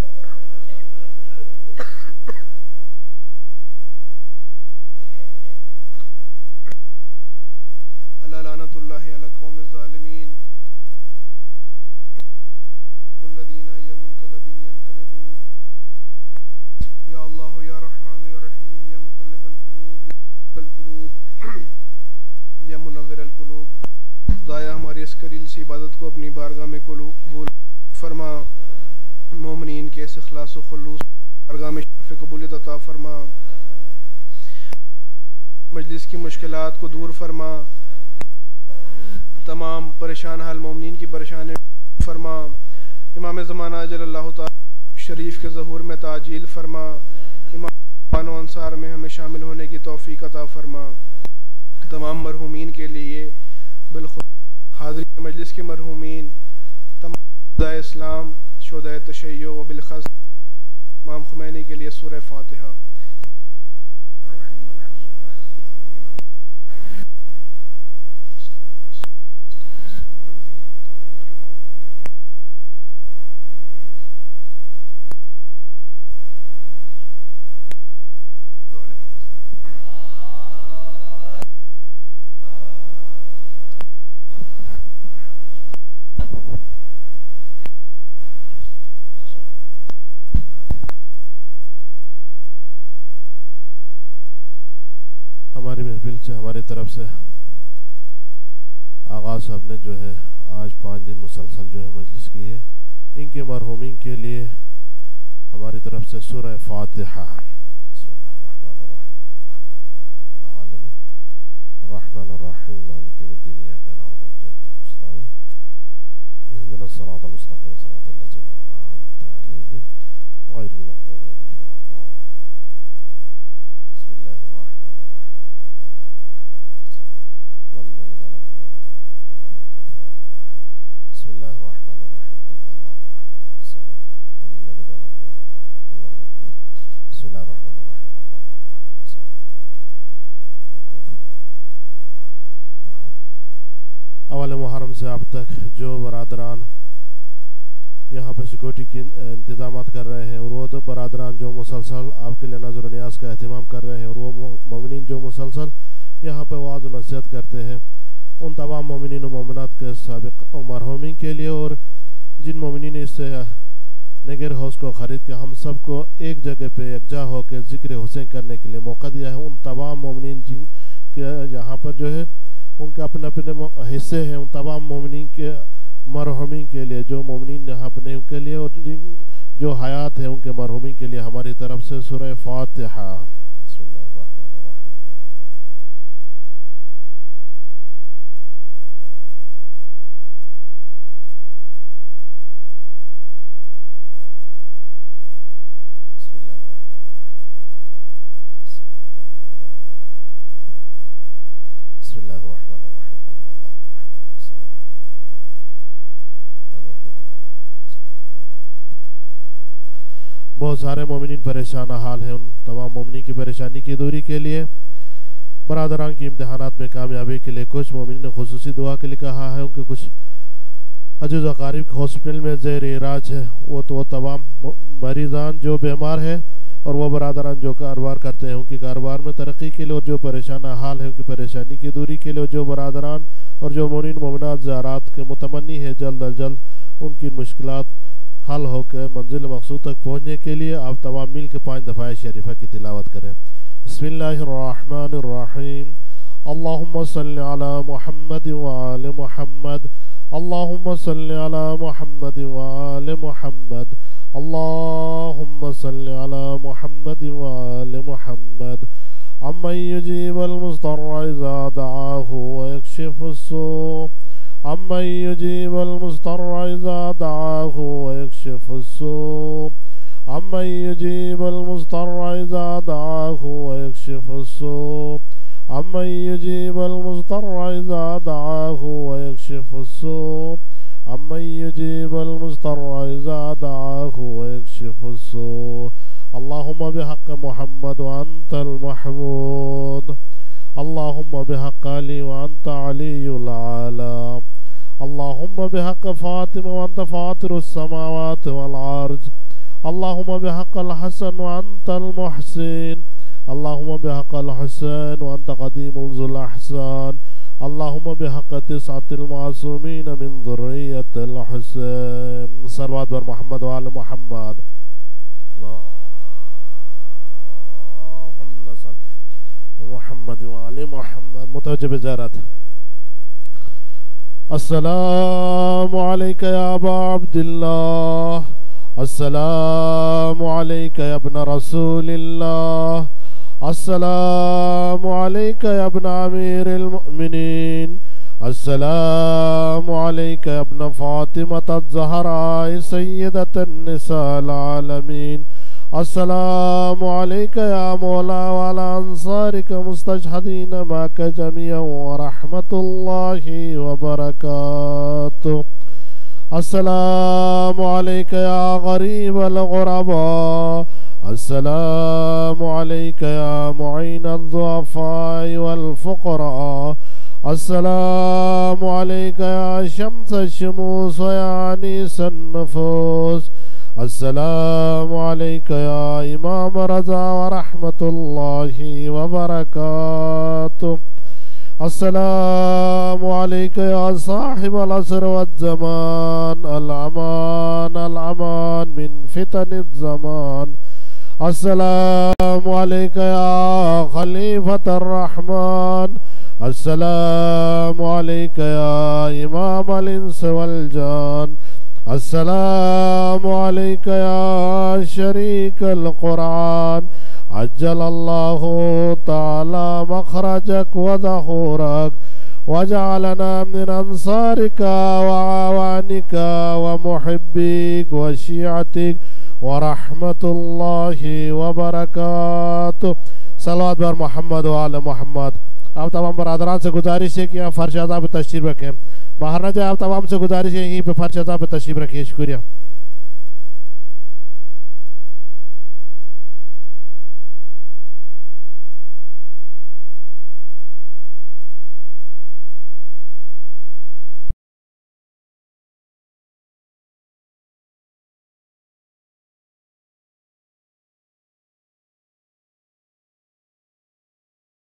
अल्लाह लानतुल्लाहि अला कौमिज़ ज़ालिमीन मुल्लज़ीना यमुनक़लिबून यनक़लिबून। या अल्लाह या रहमान या रहीम या मुक़ल्लिबल क़ुलूब या क़ुलूब या मुनव्विरल क़ुलूब। खुदाया हमारी इस करील सी इबादत को अपनी बारगाह में कबूल फरमा, मोमिनीन के इस इख़लास व खुलूस बारगाह में शफ़ कबूलियत अता फरमा, मजलिस की मुश्किलात को दूर फरमा, तमाम परेशान हाल मोमिनीन की परेशानी फरमा। इमाम ज़माना जल्लल्लाहु तआला शरीफ के ज़हूर में ताजील फरमा। इमाम व अंसार में हमें शामिल होने की तौफ़ीक़ अता फरमा। तमाम मरहूमीन के लिए बिलखुद हाज़रीन मजलिस के मरहूमीन, तमाम शुहदाए इस्लाम, शुहदाए तशय्युअ व बिलख़ास इमाम खुमैनी के लिए सूरह फ़ातिहा। हमारी महफिल से हमारी तरफ से आगा साहब ने जो है आज पाँच दिन मुसलसल जो है मजलिस की है, इनके मरहूमीन के लिए हमारी तरफ से सूरह फातिहा। बिस्मिल्लाहिर्रहमानिर्रहीम, अल्हम्दुलिल्लाहि रब्बिल आलमीन, अर्रहमानिर्रहीम, मालिकि यौमिद्दीन, इय्याका नअबुदु व इय्याका नस्तईन, इहदिनस सिरातल मुस्तक़ीम, सिरातल लज़ीना अनअमता अलैहिम गैरिल मग़दूबि अलैहिम वलद्दाल्लीन। बिस्मिल्लाहिर्रहमानिर्रहीम, क़ुल हुवल्लाहु अहद, अल्लाहुस समद, लम यलिद व लम यूलद व लम यकुल लहु कुफुवन अहद। बिस्मिल्लाहिर्रहमानिर्रहीम, क़ुल हुवल्लाहु अहद, अल्लाहुस समद, लम यलिद व लम यूलद व लम यकुल लहु कुफुवन। बिस्मिल्लाहिर्रहमानिर्रहीम, क़ुल हुवल्लाहु अहद, अल्लाहुस समद, लम यलिद व लम यूलद व लम यकुल लहु कुफुवन अहद। अव्वल मुहर्रम से अब तक जो बरादरान यहाँ पर सिक्योरिटी के इंतजाम कर रहे हैं और वो तो बरादरान जो मुसलसल आपके लिए नज़र न्याज का अहतमाम कर रहे हैं और वो मोमिनीन जो मुसलसल यहाँ पर वाज़ नसीहत करते हैं, उन तमाम मोमिनीन और मोमिनात के साबिक़ मरहूमीन के लिए और जिन मोमिनीन इससे नगर हाउस को ख़रीद के हम सबको एक जगह पे यकजा होकर ज़िक्र हुसैन करने के लिए मौका दिया है, उन तमाम मोमिनीन जिन के यहाँ पर जो है उनके अपने अपने हिस्से हैं, उन तमाम मोमिनीन के मरहूमीन के लिए जो मोमिनीन यहाँ अपने उनके लिए और जिन जो हयात है उनके मरहूमीन के लिए हमारी तरफ से सूरह फातिहा। बिस्मिल्लाहिर्रहमानिर्रहीम, बहुत सारे मोमिनीन परेशान हाल हैं। उन तमाम मोमिनीन की परेशानी की दूरी के लिए, बरादरान की इम्तिहानात में कामयाबी के लिए कुछ मोमिनीन ने खुसूसी दुआ के लिए कहा है। उनके कुछ अजीज़ अकारीब हॉस्पिटल में ज़ेर इलाज है। वो तो वो तमाम मरीज़ान जो बीमार है और वो बरादरान जो कारोबार करते हैं उनके कारोबार में तरक्की के लिए, और जो परेशान हाल है उनकी परेशानी की दूरी के लिए, जो बरादरान और जो मोमिन मोमिनात ज़ारात के मुतमन्नी है जल्द अज जल्द उनकी मुश्किलात हल होकर मंजिल मकसूद तक पहुँचने के लिए आप तमाम मिल के पाँच दफ़ा शरीफा की तिलावत करें। बिस्मिल्लाहिर्रहमानिर्रहीम। अल्लाहुम्मा सल्लि अला मुहम्मद व आले मुहम्मद। अल्लाहुम्मा सल्लि अला मुहम्मद व आले मुहम्मद। अल्लाहुम्मा सल्लि अला मुहम्मद व आले मुहम्मद। अम्मन युजीबुल मुज़्तर्रा इज़ा दआहु व यक्शिफुस सू। अम्मन युजीबुल मुज़्तर्रा इज़ा दआहु व यक्शिफुस सू। अम्मन युजीबुल मुज़्तर्रा इज़ा दआहु व यक्शिफुस सू। अम्मन युजीबुल मुज़्तर्रा इज़ा दआहु व यक्शिफुस सू। अम्मन युजीबुल मुज़्तर्रा इज़ा दआहु व यक्शिफुस सू। अल्लाहुम्मा बिहक़्क़ मुहम्मद व अंतल महमूद। अल्लाहुम्मा बिहक़्क़ अली व अंत अलीयुल आला। अल्लाहुम्मा बिहक़्क़ फातिमा व अंत फातिरुस समावाति वल अर्ज़। अल्लाहुम्मा बिहक़्क़ल हसन व अंतल मुहसिन। अल्लाहुम्मा बिहक़्क़ल हुसैन व अंत क़दीमुल ज़ुल अहसान। अल्लाहुम्मा बिहक़्क़ तिस्अतिल मासूमीन मिन ज़ुर्रिय्यतिल हुसैन। सल्लल्लाहु बर मुहम्मद व आले मुहम्मद। अल्लाहुम्मा सल्लि मुहम्मद व आले मुहम्मद। मुतवज्जह बिज़ारत। अस्सलामु अलैका या अबा अब्दिल्लाह। अस्सलामु अलैका या इब्न रसूलिल्लाह। अस्सलामु अलैका या इब्न अमीरिल मुमिनीन। अस्सलामु अलैका या इब्न फातिमत अज़-ज़हरा सय्यदतन निसाल आलमीन। अस्सलामु अलैका या मौला वाला अंसारिका मुस्तशहदीन माका जमीअन व रहमतुल्लाहि व बरकातुहू। अस्सलामु अलैका या गरीबल गुरबा। अस्सलामु अलैका या मुईनद दुअफ़ा'i वल फ़ुक़रा। अस्सलामु अलैका या शम्स शुमूस व या अनीसन नुफूस। अस्सलामु अलैका या इमाम रज़ा व रहमतुल्लाहि व बरकातुहू। अस्सलामु अलैका या साहिबल असर वज़्ज़मान। अल अमान अल अमान मिन फितनिज़ ज़मान। अस्सलामु अलैका या खलीफतर रहमान। अस्सलामु अलैका या इमामल इंस वल जान। अस्सलामु अलैका या शरीकल कुरान। अज्जलल्लाहु ताला मखरजक व ज़हूरक वजअलना मिन अंसारिका व आवानिका व मुहिब्बिक व शियअतिक व रहमतुल्लाहि व बरकातुहू। सल्लल्लाहु बर मोहम्मद व आले मोहम्मद। आप तमाम बरादरान से गुजारिश है कि आप फर्श अज़ा पे तशरीफ रखें, बाहर न जाए। आप तमाम से गुजारिश है यहीं पे फर्श अज़ा पे तशरीफ रखिए। शुक्रिया।